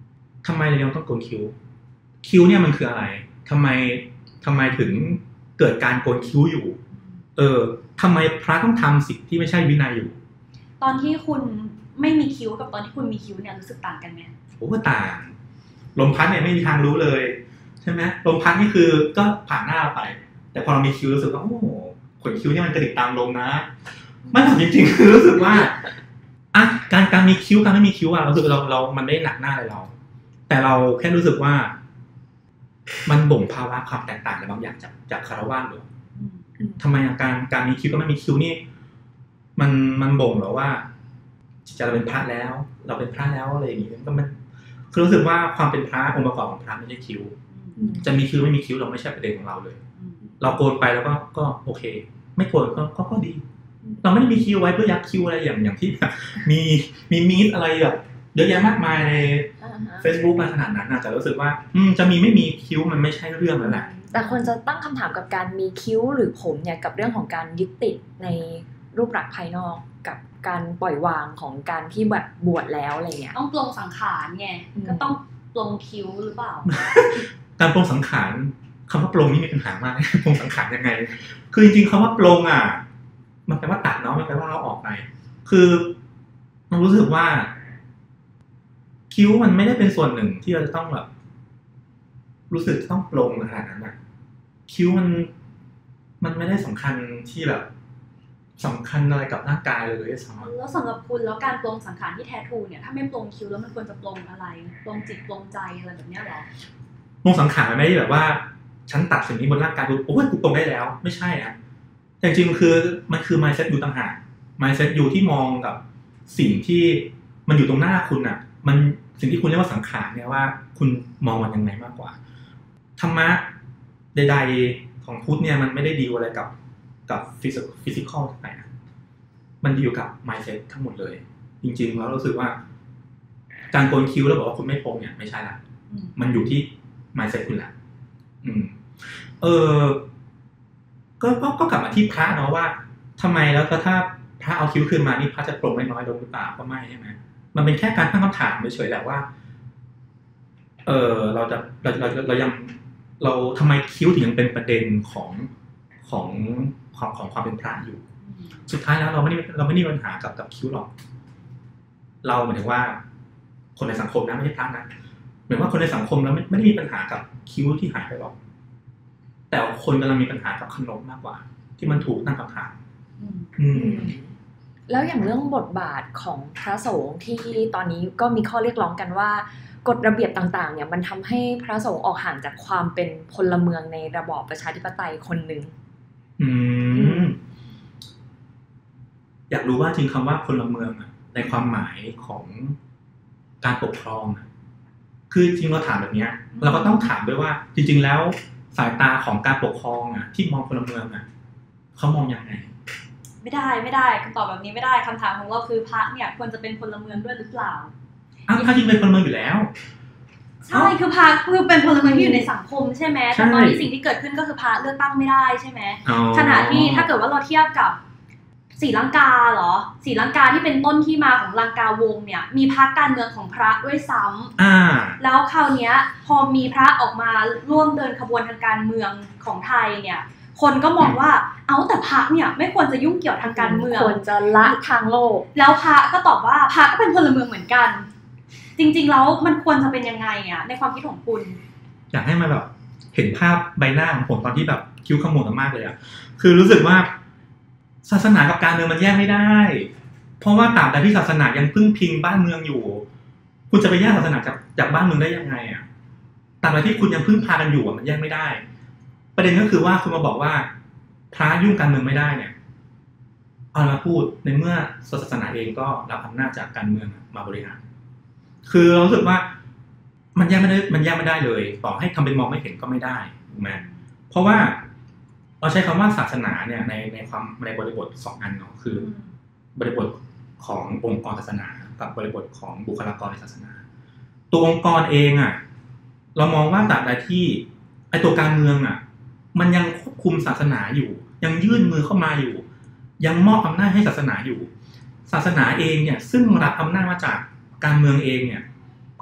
ทำไมเรายังต้องโกนคิ้วคิ้วเนี่ยมันคืออะไรทำไมทำไมถึงเกิดการโกนคิ้วอยู่เออทำไมพระต้องทำสิ่งที่ไม่ใช่วินัยอยู่ตอนที่คุณไม่มีคิ้วกับตอนที่คุณมีคิ้วเนี่ยรู้สึกต่างกันไหมโอ้ก็ต่างลมพัดเนี่ยไม่มีทางรู้เลยใช่ไหมลมพัดนี่คือก็ผ่านหน้าไปแต่พอเรามีคิ้วรู้สึกว่าโอ้ขนคิ้วเนี่ยมันกระดิกตามลมนะมันจริงๆคือรู้สึกว่าอ่ะการการมีคิ้วการไม่มีคิ้วอะเราสึกเราเรามันไม่หนักหน้าเลยเราแต่เราแค่รู้สึกว่ามันบ่งภาวะความแตกต่างอะไรบางอย่างจากจากคารวะหรือทำไมการการมีคิ้วกับไม่มีคิ้วนี่มันมันบ่งหรอว่าจะเราเป็นพระแล้วเราเป็นพระแล้วอะไรอย่างนี้ก็มันคือรู้สึกว่าความเป็นพระองค์ประกอบของพระไม่ใช่คิ้วจะมีคิ้วไม่มีคิ้วเราไม่ใช่ประเด็นของเราเลยเราโกนไปแล้วก็ก็โอเคไม่โกนก็ก็ก็ดีเราไม่ได้มีคิ้วไว้เพื่อยักคิ้วอะไรอย่างอย่างที่มีมีมีดอะไรแบบเยอะแยะมากมายใน Facebook มาขนาดนั้นอาจจะรู้สึกว่าอืมจะมีไม่มีคิ้วมันไม่ใช่เรื่องแล้วแหละแต่คนจะตั้งคำถามกับการมีคิ้วหรือผมเนี่ยกับเรื่องของการยึดติดในรูปลักษณ์ภายนอกกับการปล่อยวางของการที่แบบบวชแล้วอะไรเงี้ยต้องปลงสังขารไงก็ต้องปลงคิ้วหรือเปล่าการปลงสังขารคำว่าปลงนี่มีปัญหามากปลงสังขารยังไงคือจริงๆคำว่าปลงอ่ะมันแปลว่าตัดเนาะมันแปลว่าเอาออกไปคือเรารู้สึกว่าคิ้วมันไม่ได้เป็นส่วนหนึ่งที่เราจะต้องแบบรู้สึกต้องปลงขนาดนั้นอ่ะคิ้วมันมันไม่ได้สำคัญที่แบบสำคัญอะไรกับร่างกายเลยสำหรับแล้วสำหรับคุณแล้วการปลงสังขารที่แท้ทรูเนี่ยถ้าไม่ปลงคิ้วแล้วมันควรจะปลงอะไรปลงจิตปลงใจอะไรแบบนี้หรอปลงสังขารมันไม่ได้แบบว่าฉันตัดสิ่งนี้บนร่างกายปุ๊บโอ้ยกูปลงได้แล้วไม่ใช่อ่ะแต่จริงๆคือมันคือ mindset อยู่ต่างหาก mindset อยู่ที่มองกับสิ่งที่มันอยู่ตรงหน้าคุณอ่ะมันสิ่งที่คุณเรียกว่าสังขารเนี่ยว่าคุณมองมันยังไงมากกว่าธรรมะใดๆของพุทธเนี่ยมันไม่ได้ดีลอะไรกับกับฟิสิกอลทั้งหลายนะมันดีลกับ mindset ทั้งหมดเลยจริงๆแล้วรู้สึกว่าการโกนคิ้วแล้วบอกว่าคุณไม่ปลงเนี่ยไม่ใช่ละมันอยู่ที่ mindset คุณแหละอืมเออก็ก็ก็กลับมาที่พระเนาะว่าทำไมแล้วก็ถ้าพระเอาคิ้วขึ้นมานี่พระจะปลงไม่น้อยลงหรือเปล่าก็ไม่ใช่ไหมมันเป็นแค่การตั้งคำถามเฉยๆแหละว่าเออเราจะเราเราเรายังเราทำไมคิ้วถึงยังเป็นประเด็นของของของของความเป็นพระอยู่สุดท้ายแล้วเราไม่ได้เราไม่ได้มีปัญหากับกับคิ้วหรอกเราหมายถึงว่าคนในสังคมนะไม่ใช่พระนะหมายว่าคนในสังคมเราไม่ไม่ได้มีปัญหากับคิ้วที่หายไปหรอกแต่คนกำลังมีปัญหากับขนบมากกว่าที่มันถูกตั้งคำถามอืมแล้วอย่างเรื่องบทบาทของพระสงฆ์ที่ตอนนี้ก็มีข้อเรียกร้องกันว่ากฎระเบียบต่างๆเนี่ยมันทำให้พระสงฆ์ออกห่างจากความเป็นพลเมืองในระบอบประชาธิปไตยคนหนึ่งอืมอยากรู้ว่าจริงคำว่าพลเมืองอ่ะในความหมายของการปกครองอ่ะคือจริงเราถามแบบนี้เราก็ต้องถามด้วยว่าจริงๆแล้วสายตาของการปกครองอ่ะที่มองพลเมืองอ่ะเขามองยังไงไม่ได้ไม่ได้คำตอบแบบนี้ไม่ได้คำถามของเราคือพระเนี่ยควรจะเป็นพลเมืองด้วยหรือเปล่าอ้าวพระจริงเป็นพลเมืองอยู่แล้วใช่คือพระคือเป็นพลเมืองที่อยู่ในสังคมใช่ไหมแต่ตอนนี้สิ่งที่เกิดขึ้นก็คือพระเลือกตั้งไม่ได้ใช่ไหมขณะที่ถ้าเกิดว่าเราเทียบกับศรีลังกาเหรอศรีลังกาที่เป็นต้นที่มาของลังกาวงเนี่ยมีพรรคการเมืองของพระด้วยซ้ำแล้วคราวนี้พอมีพระออกมาร่วมเดินขบวนทางการเมืองของไทยเนี่ยคนก็มองว่าเอาแต่พระเนี่ยไม่ควรจะยุ่งเกี่ยวทางการเมืองควรจะละทางโลกแล้วพระก็ตอบว่าพระก็เป็นพลเมืองเหมือนกันจริงๆแล้วมันควรจะเป็นยังไงอ่ะในความคิดของคุณอยากให้มาแบบเห็นภาพใบหน้าของผมตอนที่แบบคิ้วขมวดมากเลยอ่ะคือรู้สึกว่าศาสนากับการเมืองมันแยกไม่ได้เพราะว่าตราบใดที่ศาสนายังพึ่งพิงบ้านเมืองอยู่คุณจะไปแยกศาสนาจากจากบ้านเมืองได้ยังไงอ่ะตราบใดที่คุณยังพึ่งพากันอยู่อ่ะมันแยกไม่ได้ประเด็นก็คือว่าคุณมาบอกว่าพระยุ่งการเมืองไม่ได้เนี่ยเอามาพูดในเมื่อศาสนาเองก็รับอำนาจจากการเมืองมาบริหารคือเรารู้สึกว่ามันแยกไม่ได้มันแยกไม่ได้เลยต่อให้ทำเป็นมองไม่เห็นก็ไม่ได้ถูกไหมเพราะว่าเราใช้คำว่าศาสนาเนี่ยในในความในบริบทสองอันเนาะคือบริบทขององค์กรศาสนากับบริบทของบุคลากรในศาสนาตัวองค์กรเองอ่ะเรามองว่าตราบใดที่ไอตัวการเมืองอ่ะมันยังควบคุมศาสนาอยู่ยังยื่นมือเข้ามาอยู่ยังมอบอำนาจให้ศาสนาอยู่ศาสนาเองเนี่ยซึ่งรับอำนาจมาจากการเมืองเองเนี่ย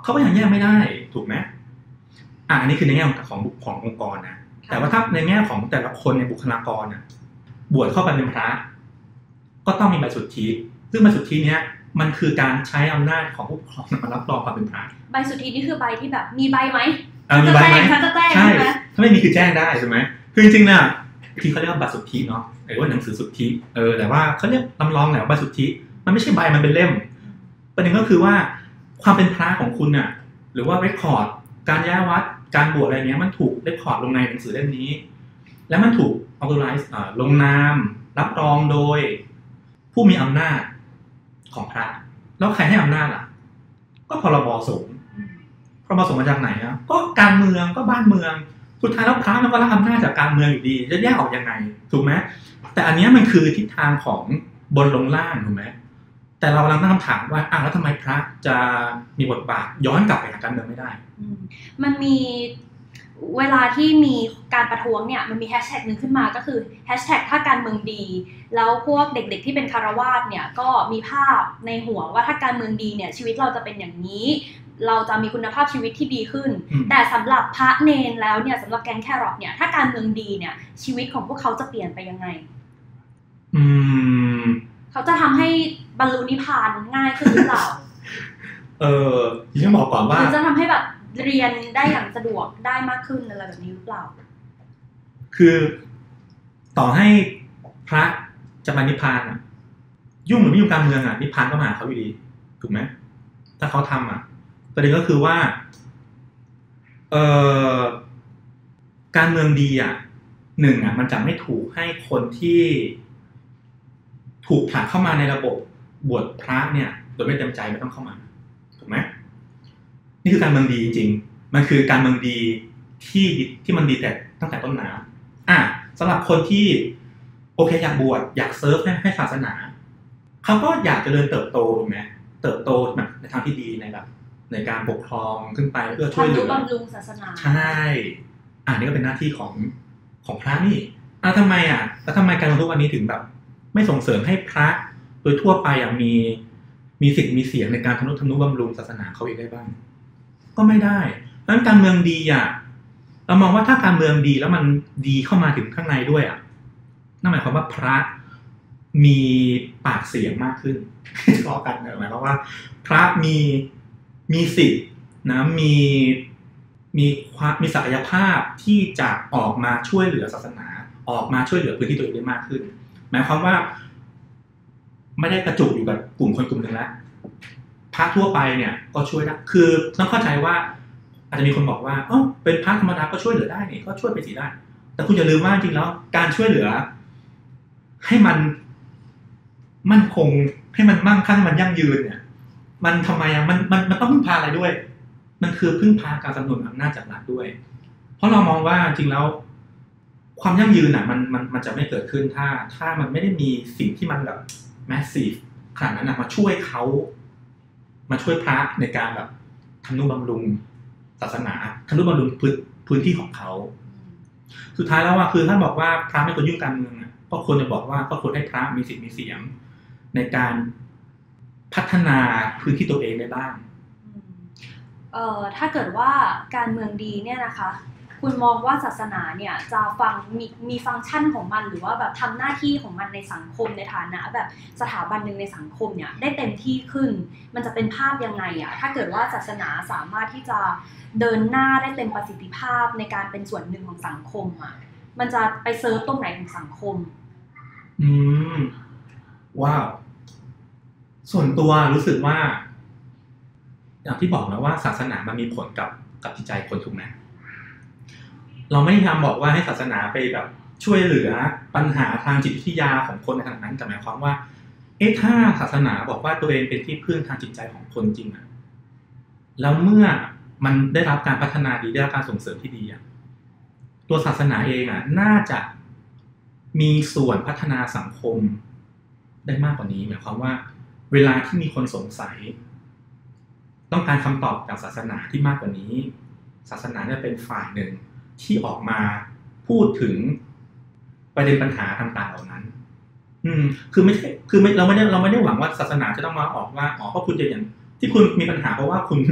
เขาก็ยังแยกไม่ได้ถูกไหมอ่ะอันนี้คือในแง่ของของขององค์กรนะแต่ว่าถ้าในแง่ของแต่ละคนในบุคลากรน่ะบวชเข้าไปเป็นพระก็ต้องมีใบสุทธิซึ่งใบสุทธิเนี้ยมันคือการใช้อำนาจของผู้ปกครองมารับรองความเป็นพระใบสุทธินี่คือใบที่แบบมีใบไหมมีใบไหมฉันจะแจ้งใช่ใช่ไหมถ้าไม่มีคือแจ้งได้ใช่ไหมคือจริงๆน่ะที่เขาเรียกว่าใบสุทธิเนาะหรือว่าหนังสือสุทธิเออแต่ว่าเขาเรียกลำลองแหละว่าใบสุทธิมันไม่ใช่ใบมันเป็นเล่มประเด็นก็คือว่าความเป็นพระของคุณน่ะหรือว่าเรคคอร์ดการย้ายวัดการบวชอะไรเงี้ยมันถูกเรคคอร์ดลงในหนังสือเล่มนี้แล้วมันถูกออโตไรซ์ลงนามรับรองโดยผู้มีอำนาจของพระแล้วใครให้อำนาจล่ะก็พรบสงฆ์พรบสงฆ์มาจากไหนอ่ะก็การเมืองก็บ้านเมืองสุดท้ายแล้วพระมันก็รับอำนาจจากการเมืองอยู่ดีจะแยกออกยังไงถูกไหมแต่อันนี้มันคือทิศทางของบนลงล่างถูกไหมแต่เรากำลังตั้งคำถามว่าอ้าวแล้วทำไมพระจะมีบทบาทย้อนกลับไปหาการเมืองไม่ได้มันมีเวลาที่มีการประท้วงเนี่ยมันมีแฮชแท็กนึงขึ้นมาก็คือแฮชแท็กถ้าการเมืองดีแล้วพวกเด็กๆที่เป็นคารวาสเนี่ยก็มีภาพในหัวว่าถ้าการเมืองดีเนี่ยชีวิตเราจะเป็นอย่างนี้เราจะมีคุณภาพชีวิตที่ดีขึ้นแต่สำหรับพระเนรแล้วเนี่ยสำหรับแก๊งแครอทเนี่ยถ้าการเมืองดีเนี่ยชีวิตของพวกเขาจะเปลี่ยนไปยังไงอืมเขาจะทำให้บรรลุนิพพานง่ายขึ้นหรือเปล่าเออที่บอกก่อนว่าจะทำให้แบบเรียนได้อย่างสะดวกได้มากขึ้นอะไรแบบนี้หรือเปล่าคือต่อให้พระจะมานิพพานอ่ะยุ่งหรือไม่ยุ่งการเมืองอ่ะนิพพานก็มาหาเขาอยู่ดีถูกไหมถ้าเขาทำอ่ะประเด็นก็คือว่าเอ่อการเมืองดีอ่ะหนึ่งอ่ะมันจะไม่ถูกให้คนที่ถูกผลักเข้ามาในระบบบวชพระเนี่ยโดยไม่เต็มใจไม่ต้องเข้ามาถูกไหมนี่คือการเมืองดีจริงๆมันคือการเมืองดีที่ที่มันดีแต่ตั้งแต่ต้นน้ำอ่ะสำหรับคนที่โอเคอยากบวชอยากเซิร์ฟให้ให้ศาสนาเขาก็อยากจะเดินเติบโตถูกไหมเติบโตแบบในทางที่ดีในแบบในการปกครองขึ้นไปเพื่อช่วยเหลือบำรุงศาสนาใช่อ่ะนี่ก็เป็นหน้าที่ของของพระนี่อ่ะทำไมอ่ะแล้วทำไมการเมืองทุกวันนี้ถึงแบบไม่ส่งเสริมให้พระโดยทั่วไปอ่ะมีมีสิทธิ์มีเสียงในการทำนุทำนุบำรุงศาสนาเขาอีกได้บ้างก็ไม่ได้เพราะฉะนั้นการเมืองดีอ่ะเรามองว่าถ้าการเมืองดีแล้วมันดีเข้ามาถึงข้างในด้วยอ่ะนั่นหมายความว่าพระมีปากเสียงมากขึ้นล้อกันหมายความว่าพระมีมีสิทธิ์นะมีมีความมีศักยภาพที่จะออกมาช่วยเหลือศาสนาออกมาช่วยเหลือพื้นที่ตัวเองได้มากขึ้นหมายความว่าไม่ได้กระจุกอยู่กับกลุ่มคนกลุ่มหนึ่งแล้วพระทั่วไปเนี่ยก็ช่วยได้คือต้องเข้าใจว่าอาจจะมีคนบอกว่าเอ้าเป็นพระธรรมดาก็ช่วยเหลือได้นี่ก็ช่วยไปสิได้แต่คุณอย่าลืมว่าจริงแล้วการช่วยเหลือให้มันมั่นคงให้มันมั่งคั่งมันยั่งยืนเนี่ยมันทำไมอ่ะมันมันมันต้องพึ่งพาอะไรด้วยมันคือพึ่งพาการสนับสนุนอำนาจจากรัฐด้วยเพราะเรามองว่าจริงแล้วความยั่งยืนอ่ะมันมันมันจะไม่เกิดขึ้นถ้าถ้ามันไม่ได้มีสิ่งที่มันแบบแมสซีฟขนาดนั้นนะมาช่วยเขามาช่วยพระในการแบบทำนุบำรุงศาสนาทำนุบำรุงพื้นพื้นที่ของเขาสุดท้ายแล้วว่าคือถ้าบอกว่าพระไม่ควรยุ่งการเมืองอ่ะก็ควรจะบอกว่าก็ควรให้พระมีสิทธิ์มีเสียงในการพัฒนาพื้นที่ตัวเองได้บ้างเอ่อถ้าเกิดว่าการเมืองดีเนี่ยนะคะคุณมองว่าศาสนาเนี่ยจะฟังมีมีฟังก์ชันของมันหรือว่าแบบทำหน้าที่ของมันในสังคมในฐานะแบบสถาบันหนึ่งในสังคมเนี่ยได้เต็มที่ขึ้นมันจะเป็นภาพยังไงอะถ้าเกิดว่าศาสนาสามารถที่จะเดินหน้าได้เต็มประสิทธิภาพในการเป็นส่วนหนึ่งของสังคมอะมันจะไปเซิร์ฟตรงไหนของสังคมอืมว้าวส่วนตัวรู้สึกว่าอย่างที่บอกแล้วว่าศาสนามันมีผลกับกับจิตใจคนถูกไหมเราไม่ทำบอกว่าให้ศาสนาไปแบบช่วยเหลือปัญหาทางจิตวิทยาของคนในขณะนั้นแต่หมายความว่าเอ๊ะถ้าศาสนาบอกว่าตัวเองเป็นที่พึ่งทางจิตใจของคนจริงอะแล้วเมื่อมันได้รับการพัฒนาดีได้รับการส่งเสริมที่ดีอะตัวศาสนาเองอะน่าจะมีส่วนพัฒนาสังคมได้มากกว่านี้หมายความว่าเวลาที่มีคนสงสัยต้องการคำตอบจากศาสนาที่มากกว่านี้ศาสนาเนี่ยเป็นฝ่ายหนึ่งที่ออกมาพูดถึงประเด็นปัญหาต่างๆเหล่านั้นอืมคือไม่ใช่คือไม่เราไม่ได้เราไม่ได้หวังว่าศาสนาจะต้องมาออกว่าอ๋อเพราะคุณจะอย่างที่คุณมีปัญหาเพราะว่าคุณ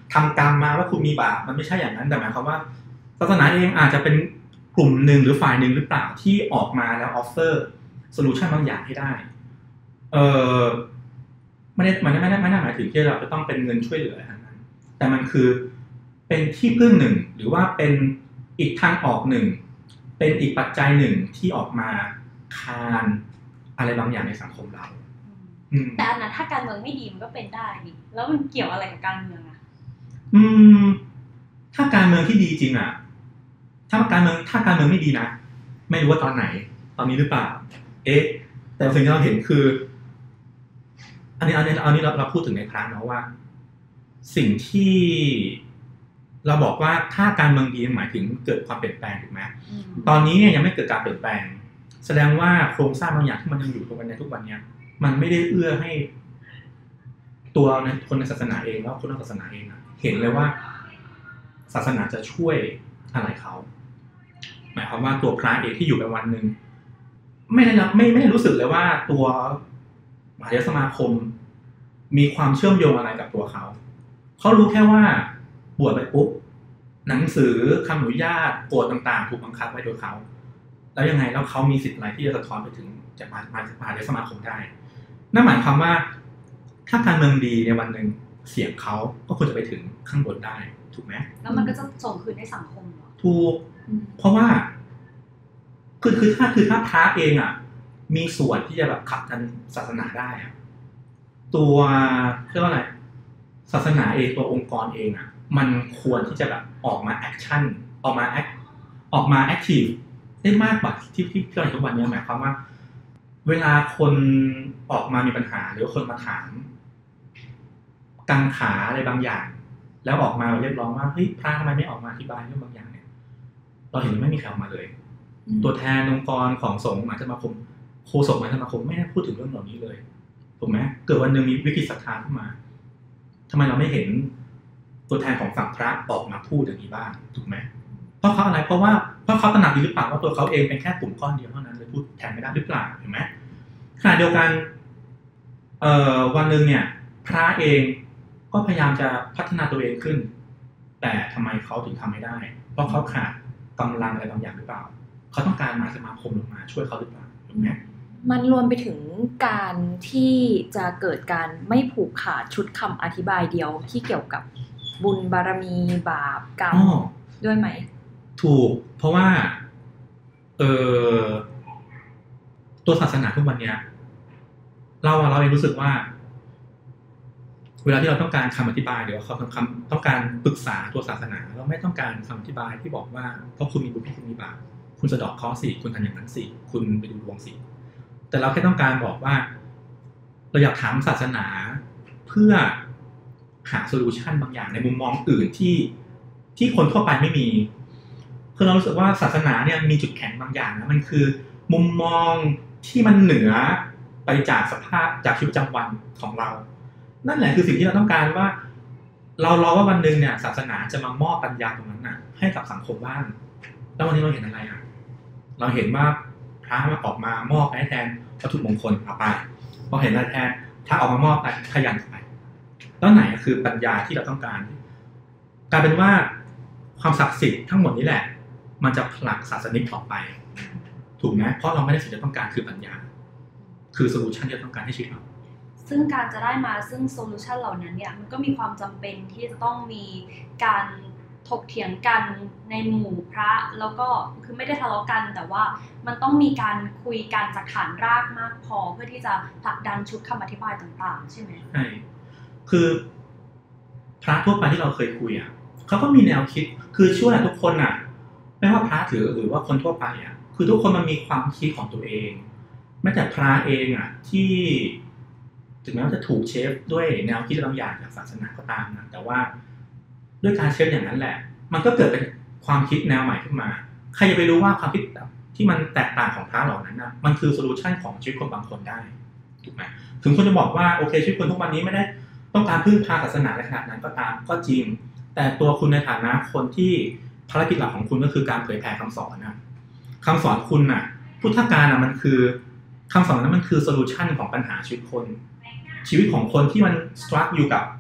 ทำกรรมมาว่าคุณมีบาปมันไม่ใช่อย่างนั้นแต่หมายความว่าศาสนาเองอาจจะเป็นกลุ่มหนึ่งหรือฝ่ายหนึ่งหรือเปล่าที่ออกมาแล้วออฟเฟอร์โซลูชันบางอย่างให้ได้เออไม่ได้ไม่ได้ไม่ได้ไม่ได้หมายถึงที่เราจะต้องเป็นเงินช่วยเหลือทางนั้นแต่มันคือเป็นที่พึ่งหนึ่งหรือว่าเป็นอีกทางออกหนึ่งเป็นอีกปัจจัยหนึ่งที่ออกมาคานอะไรบางอย่างในสังคมเราแต่อันนั้นถ้าการเมืองไม่ดีมันก็เป็นได้ดิแล้วมันเกี่ยวอะไรกับการเมืองอ่ะอืมถ้าการเมืองที่ดีจริงอ่ะถ้าการเมืองถ้าการเมืองไม่ดีนะไม่รู้ว่าตอนไหนตอนนี้หรือเปล่าเอ๊ะแต่สิ่งที่เราเห็นคืออันนี้อันนี้อันนี้เราเราพูดถึงในครั้งนะว่าสิ่งที่เราบอกว่าถ้าการเมืองดีหมายถึงเกิดความเปลี่ยนแปลงถูกไหมตอนนี้เนี่ยยังไม่เกิดการเปลี่ยนแปลงแสดงว่าโครงสร้างบางอย่างที่มันยังอยู่ตรงในทุกวันนี้มันไม่ได้เอื้อให้ตัวคนในศาสนาเองแล้วคนนอกศาสนาเองเห็นเลยว่าศาสนาจะช่วยอะไรเขาหมายความว่าตัวพระเองที่อยู่ไปวันหนึ่งไม่ได้รับไม่ไม่ได้รู้สึกเลยว่าตัวมหาสมาคมมีความเชื่อมโยงอะไรกับตัวเขาเขารู้แค่ว่าบวชไปปุ๊บหนังสือคำอนุญาตกฎต่างๆถูกบังคับไว้โดยเขาแล้วยังไงแล้วเขามีสิทธิ์อะไรที่จะสะท้อนไปถึงจากมหาสมาคมได้นั่นหมายความว่าถ้าการเมืองดีในวันหนึ่งเสียงเขาก็ควรจะไปถึงข้างบนได้ถูกไหมแล้วมันก็จะส่งคืนในสังคมเหรอถูกเพราะว่าคือคือถ้าคือถ้าพระเองอ่ะมีส่วนที่จะแบบขับดันศาสนาได้อ่ะตัวเรียกว่าอะไรศาสนาเองตัวองค์กรเองอ่ะมันควรที่จะแบบออกมาแอคชั่นออกมาแอคออกมาแอคทีฟได้มากกว่าที่ที่ที่เราทุกวันนี้หมายความว่าเวลาคนออกมามีปัญหาหรือคนมาถามกังขาอะไรบางอย่างแล้วออกมาเรียกร้องว่าเฮ้ยพระทำไมไม่ออกมาอธิบายเรื่องบางอย่างเนี่ยเราเห็นไม่มีใครออกมาเลยตัวแทนองค์กรของสงฆ์มหาสมาคมโฆษกมหาสมาคมไม่ได้พูดถึงเรื่องเหล่านี้เลยถูกไหมเกิดวันหนึ่งมีวิกฤตศรัทธาขึ้นมาทำไมเราไม่เห็นตัวแทนของฝั่งพระออกมาพูดอย่างนี้บ้างถูกไหมเพราะเขาอะไรเพราะว่าเพราะเขาตระหนักดีหรือเปล่าว่าตัวเขาเองเป็นแค่กลุ่มก้อนเดียวเท่านั้นเลยพูดแทนไม่ได้หรือเปล่าเห็นไหมขณะเดียวกันเอ่อวันหนึ่งเนี่ยพระเองก็พยายามจะพัฒนาตัวเองขึ้นแต่ทำไมเขาถึงทำไม่ได้เพราะเขาขาดกำลังอะไรบางอย่างหรือเปล่าเขาต้องการมหาสมาคมลงมาช่วยเขาหรือเปล่าถูกไหมมันรวมไปถึงการที่จะเกิดการไม่ผูกขาดชุดคำอธิบายเดียวที่เกี่ยวกับบุญบารมีบาปกรรมด้วยไหมถูกเพราะว่าเออตัวศาสนาทุกวันเนี้ยเราเราเองรู้สึกว่าเวลาที่เราต้องการคำอธิบายหรือเขาคำต้องการปรึกษาตัวศาสนาเราไม่ต้องการคำอธิบายที่บอกว่าเพราะคุณมีบุญคุณมีบาปคุณสะเดาะเคราะห์สิคุณทำอย่างนั้นสิคุณไปดูดวงสิแต่เราแค่ต้องการบอกว่าเราอยากถามศาสนาเพื่อหาโซลูชันบางอย่างในมุมมองอื่นที่ที่คนทั่วไปไม่มีคือเรารู้สึกว่าศาสนาเนี่ยมีจุดแข็งบางอย่างนะมันคือมุมมองที่มันเหนือไปจากสภาพจากชีวิตประจำวันของเรานั่นแหละคือสิ่งที่เราต้องการว่าเรารอว่าวันหนึ่งเนี่ยศาสนาจะมามอบปัญญาตรงนั้นน่ะให้กับสังคมบ้างแล้ววันนี้เราเห็นอะไรอ่ะเราเห็นว่าพระมาออกมามอบให้แทนวัตถุมงคลเอาไปพอเห็นอะไรแทนพระออกมามอบไปขยันไปแล้วไหนคือปัญญาที่เราต้องการกลายเป็นว่าความศักดิ์สิทธิ์ทั้งหมดนี้แหละมันจะผลักศาสนิกออกไปถูกไหมเพราะเราไม่ได้สิ่งที่ต้องการคือปัญญาคือโซลูชันที่เราต้องการให้ชีวิตเราซึ่งการจะได้มาซึ่งโซลูชันเหล่านั้นเนี่ยมันก็มีความจำเป็นที่จะต้องมีการถกเถียงกันในหมู่พระแล้วก็คือไม่ได้ทะเลาะกันแต่ว่ามันต้องมีการคุยกันจากฐานรากมากพอเพื่อที่จะผลักดันชุดคำอธิบายต่างๆใช่ไหมใช่คือพระทั่วไปที่เราเคยคุยอ่ะเขาก็มีแนวคิดคือช่วยทุกคนอ่ะไม่ว่าพระหรือหรือว่าคนทั่วไปอ่ะคือทุกคนมันมีความคิดของตัวเองแม้แต่พระเองอ่ะที่ถึงแม้ว่าจะถูกเชฟด้วยแนวคิดบางอย่างจากศาสนาก็ตามนะแต่ว่าด้วยการเชฟอย่างนั้นแหละมันก็เกิดเป็นความคิดแนวใหม่ขึ้นมาใครจะไปรู้ว่าความคิดที่มันแตกต่างของพระเหล่านั้นนะมันคือโซลูชันของชีวิตคนบางคนได้ถูกไหมถึงคนจะบอกว่าโอเคชีวิตคนทุกวันนี้ไม่ได้ต้องการพึ่งพาศาสนาในขนาดนั้นก็ตามก็จริงแต่ตัวคุณในฐานะคนที่ภารกิจหลักของคุณก็คือการเผยแผ่คำสอนนะคำสอนคุณน่ะพุทธการน่ะมันคือคำสอนนั้นมันคือโซลูชันของปัญหาชีวิตคนชีวิตของคนที่มันสตรักอยู่กับ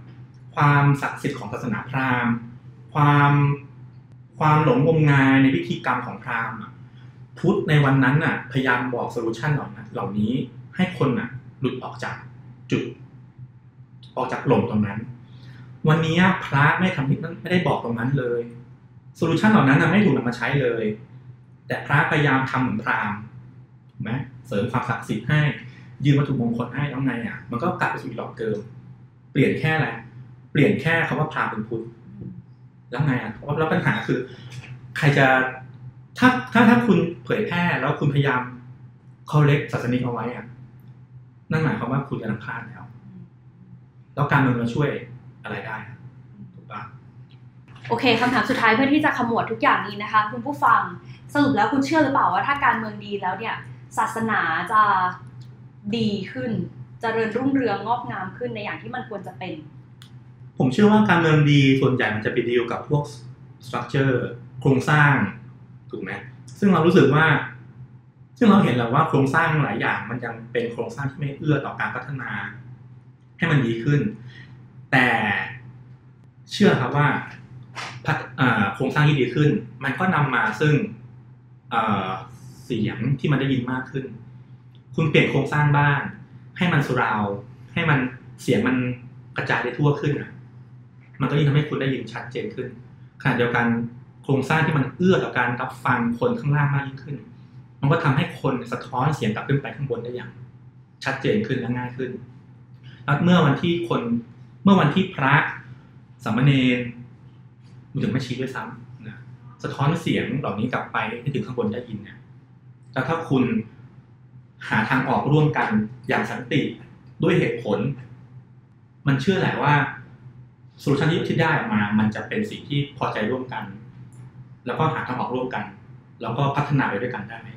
ความศักดิ์สิทธิ์ของศาสนาพราหมณ์ความความหลงงมงายในพิธีกรรมของพราหมณ์พุทธในวันนั้นน่ะพยายามบอกโซลูชันเหล่านั้นเหล่านี้ให้คนน่ะหลุดออกจากจุดออกจากหล่มตรงนั้นวันนี้พระไม่ทำที่ไม่ได้บอกตรงนั้นเลยโซลูชันเหล่านั้นไม่ถูกนำมาใช้เลยแต่พระพยายามทำเหมือนพราหมณ์ถูกไหมเสริมความศักดิ์สิทธิ์ให้ยืนวัตถุมงคลให้แล้วไงอ่ะมันก็กลับไปสู่หลอกเดิมเปลี่ยนแค่อะไรเปลี่ยนแค่คำว่าพราหมณ์เป็นพุทธแล้วไงอ่ะแล้วปัญหาคือใครจะถ้าถ้าถ้าคุณเผยแพร่แล้วคุณพยายามเขาเล็กศาสนิกเอาไว้อ่ะนั่นหมายความว่าคุณจะนำพลาดแล้วแล้วการเมืองมาช่วยอะไรได้ถูกป่ะโอเคคำถามสุดท้ายเพื่อที่จะขมวดทุกอย่างนี้นะคะคุณผู้ฟังสรุปแล้วคุณเชื่อหรือเปล่าว่าถ้าการเมืองดีแล้วเนี่ยศาสนาจะดีขึ้นเจริญรุ่งเรืองงอกงามขึ้นในอย่างที่มันควรจะเป็นผมเชื่อว่าการเมืองดีส่วนใหญ่มันจะไปดีลกับพวกสตรัคเจอร์โครงสร้างถูกไหมซึ่งเรารู้สึกว่าซึ่งเราเห็นแล้วว่าโครงสร้างหลายอย่างมันยังเป็นโครงสร้างที่ไม่เอื้อต่อการพัฒนาให้มันดีขึ้นแต่เชื่อครับว่าโครงสร้างที่ดีขึ้นมันก็นำมาซึ่งเสียงที่มันได้ยินมากขึ้นคุณเปลี่ยนโครงสร้างบ้านให้มันสุราวให้มันเสียงมันกระจายได้ทั่วขึ้นนะมันก็ยิ่งทำให้คุณได้ยินชัดเจนขึ้นขณะเดียวกันโครงสร้างที่มันเอื้อต่อการรับฟังคนข้างล่างมากยิ่งขึ้นมันก็ทำให้คนสะท้อนเสียงกลับขึ้นไปข้างบนได้อย่างชัดเจนขึ้นและง่ายขึ้นแล้วเมื่อวันที่คนเมื่อวันที่พระสามเณรรวมถึงแม่ชีด้วยซ้ำนะสะท้อนเสียงเหล่านี้กลับไปให้ถึงข้างบนได้ยินเนี่ยแล้วถ้าคุณหาทางออกร่วมกันอย่างสันติด้วยเหตุผลมันเชื่อแหละว่าโซลูชันที่ได้ออกมามันจะเป็นสิ่งที่พอใจร่วมกันแล้วก็หาทางออกร่วมกันแล้วก็พัฒนาไปด้วยกันได้ไหม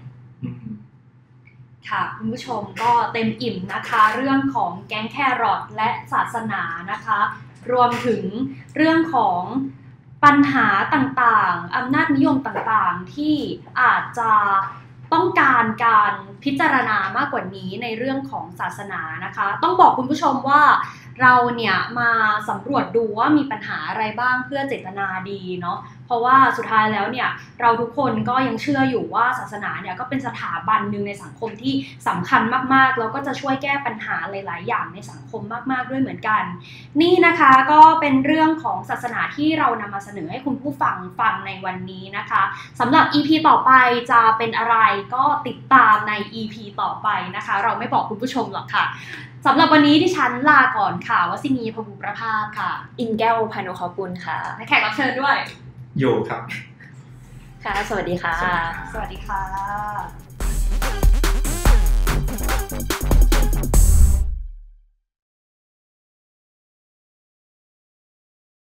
ค่ะคุณผู้ชมก็เต็มอิ่มนะคะเรื่องของแก๊งแครอทและศาสนานะคะรวมถึงเรื่องของปัญหาต่างๆอำนาจนิยมต่างๆที่อาจจะต้องการการพิจารณามากกว่านี้ในเรื่องของศาสนานะคะต้องบอกคุณผู้ชมว่าเราเนี่ยมาสำรวจดูว่ามีปัญหาอะไรบ้างเพื่อเจตนาดีเนาะเพราะว่าสุดท้ายแล้วเนี่ยเราทุกคนก็ยังเชื่ออยู่ว่าศาสนาเนี่ยก็เป็นสถาบันหนึ่งในสังคมที่สำคัญมากๆแล้วก็จะช่วยแก้ปัญหาหลายๆอย่างในสังคมมากๆด้วยเหมือนกันนี่นะคะก็เป็นเรื่องของศาสนาที่เรานำมาเสนอให้คุณผู้ฟังฟังในวันนี้นะคะสำหรับ อี พี ต่อไปจะเป็นอะไรก็ติดตามใน อี พี ต่อไปนะคะเราไม่บอกคุณผู้ชมหรอกค่ะสำหรับวันนี้ดิฉันลาก่อนค่ะวสินี พบุประภาสค่ะอินแก้วพานุขกุลค่ะและแขกรับเชิญด้วยโยครับค่ะสวัสดีค่ะสวัสดีค่ะ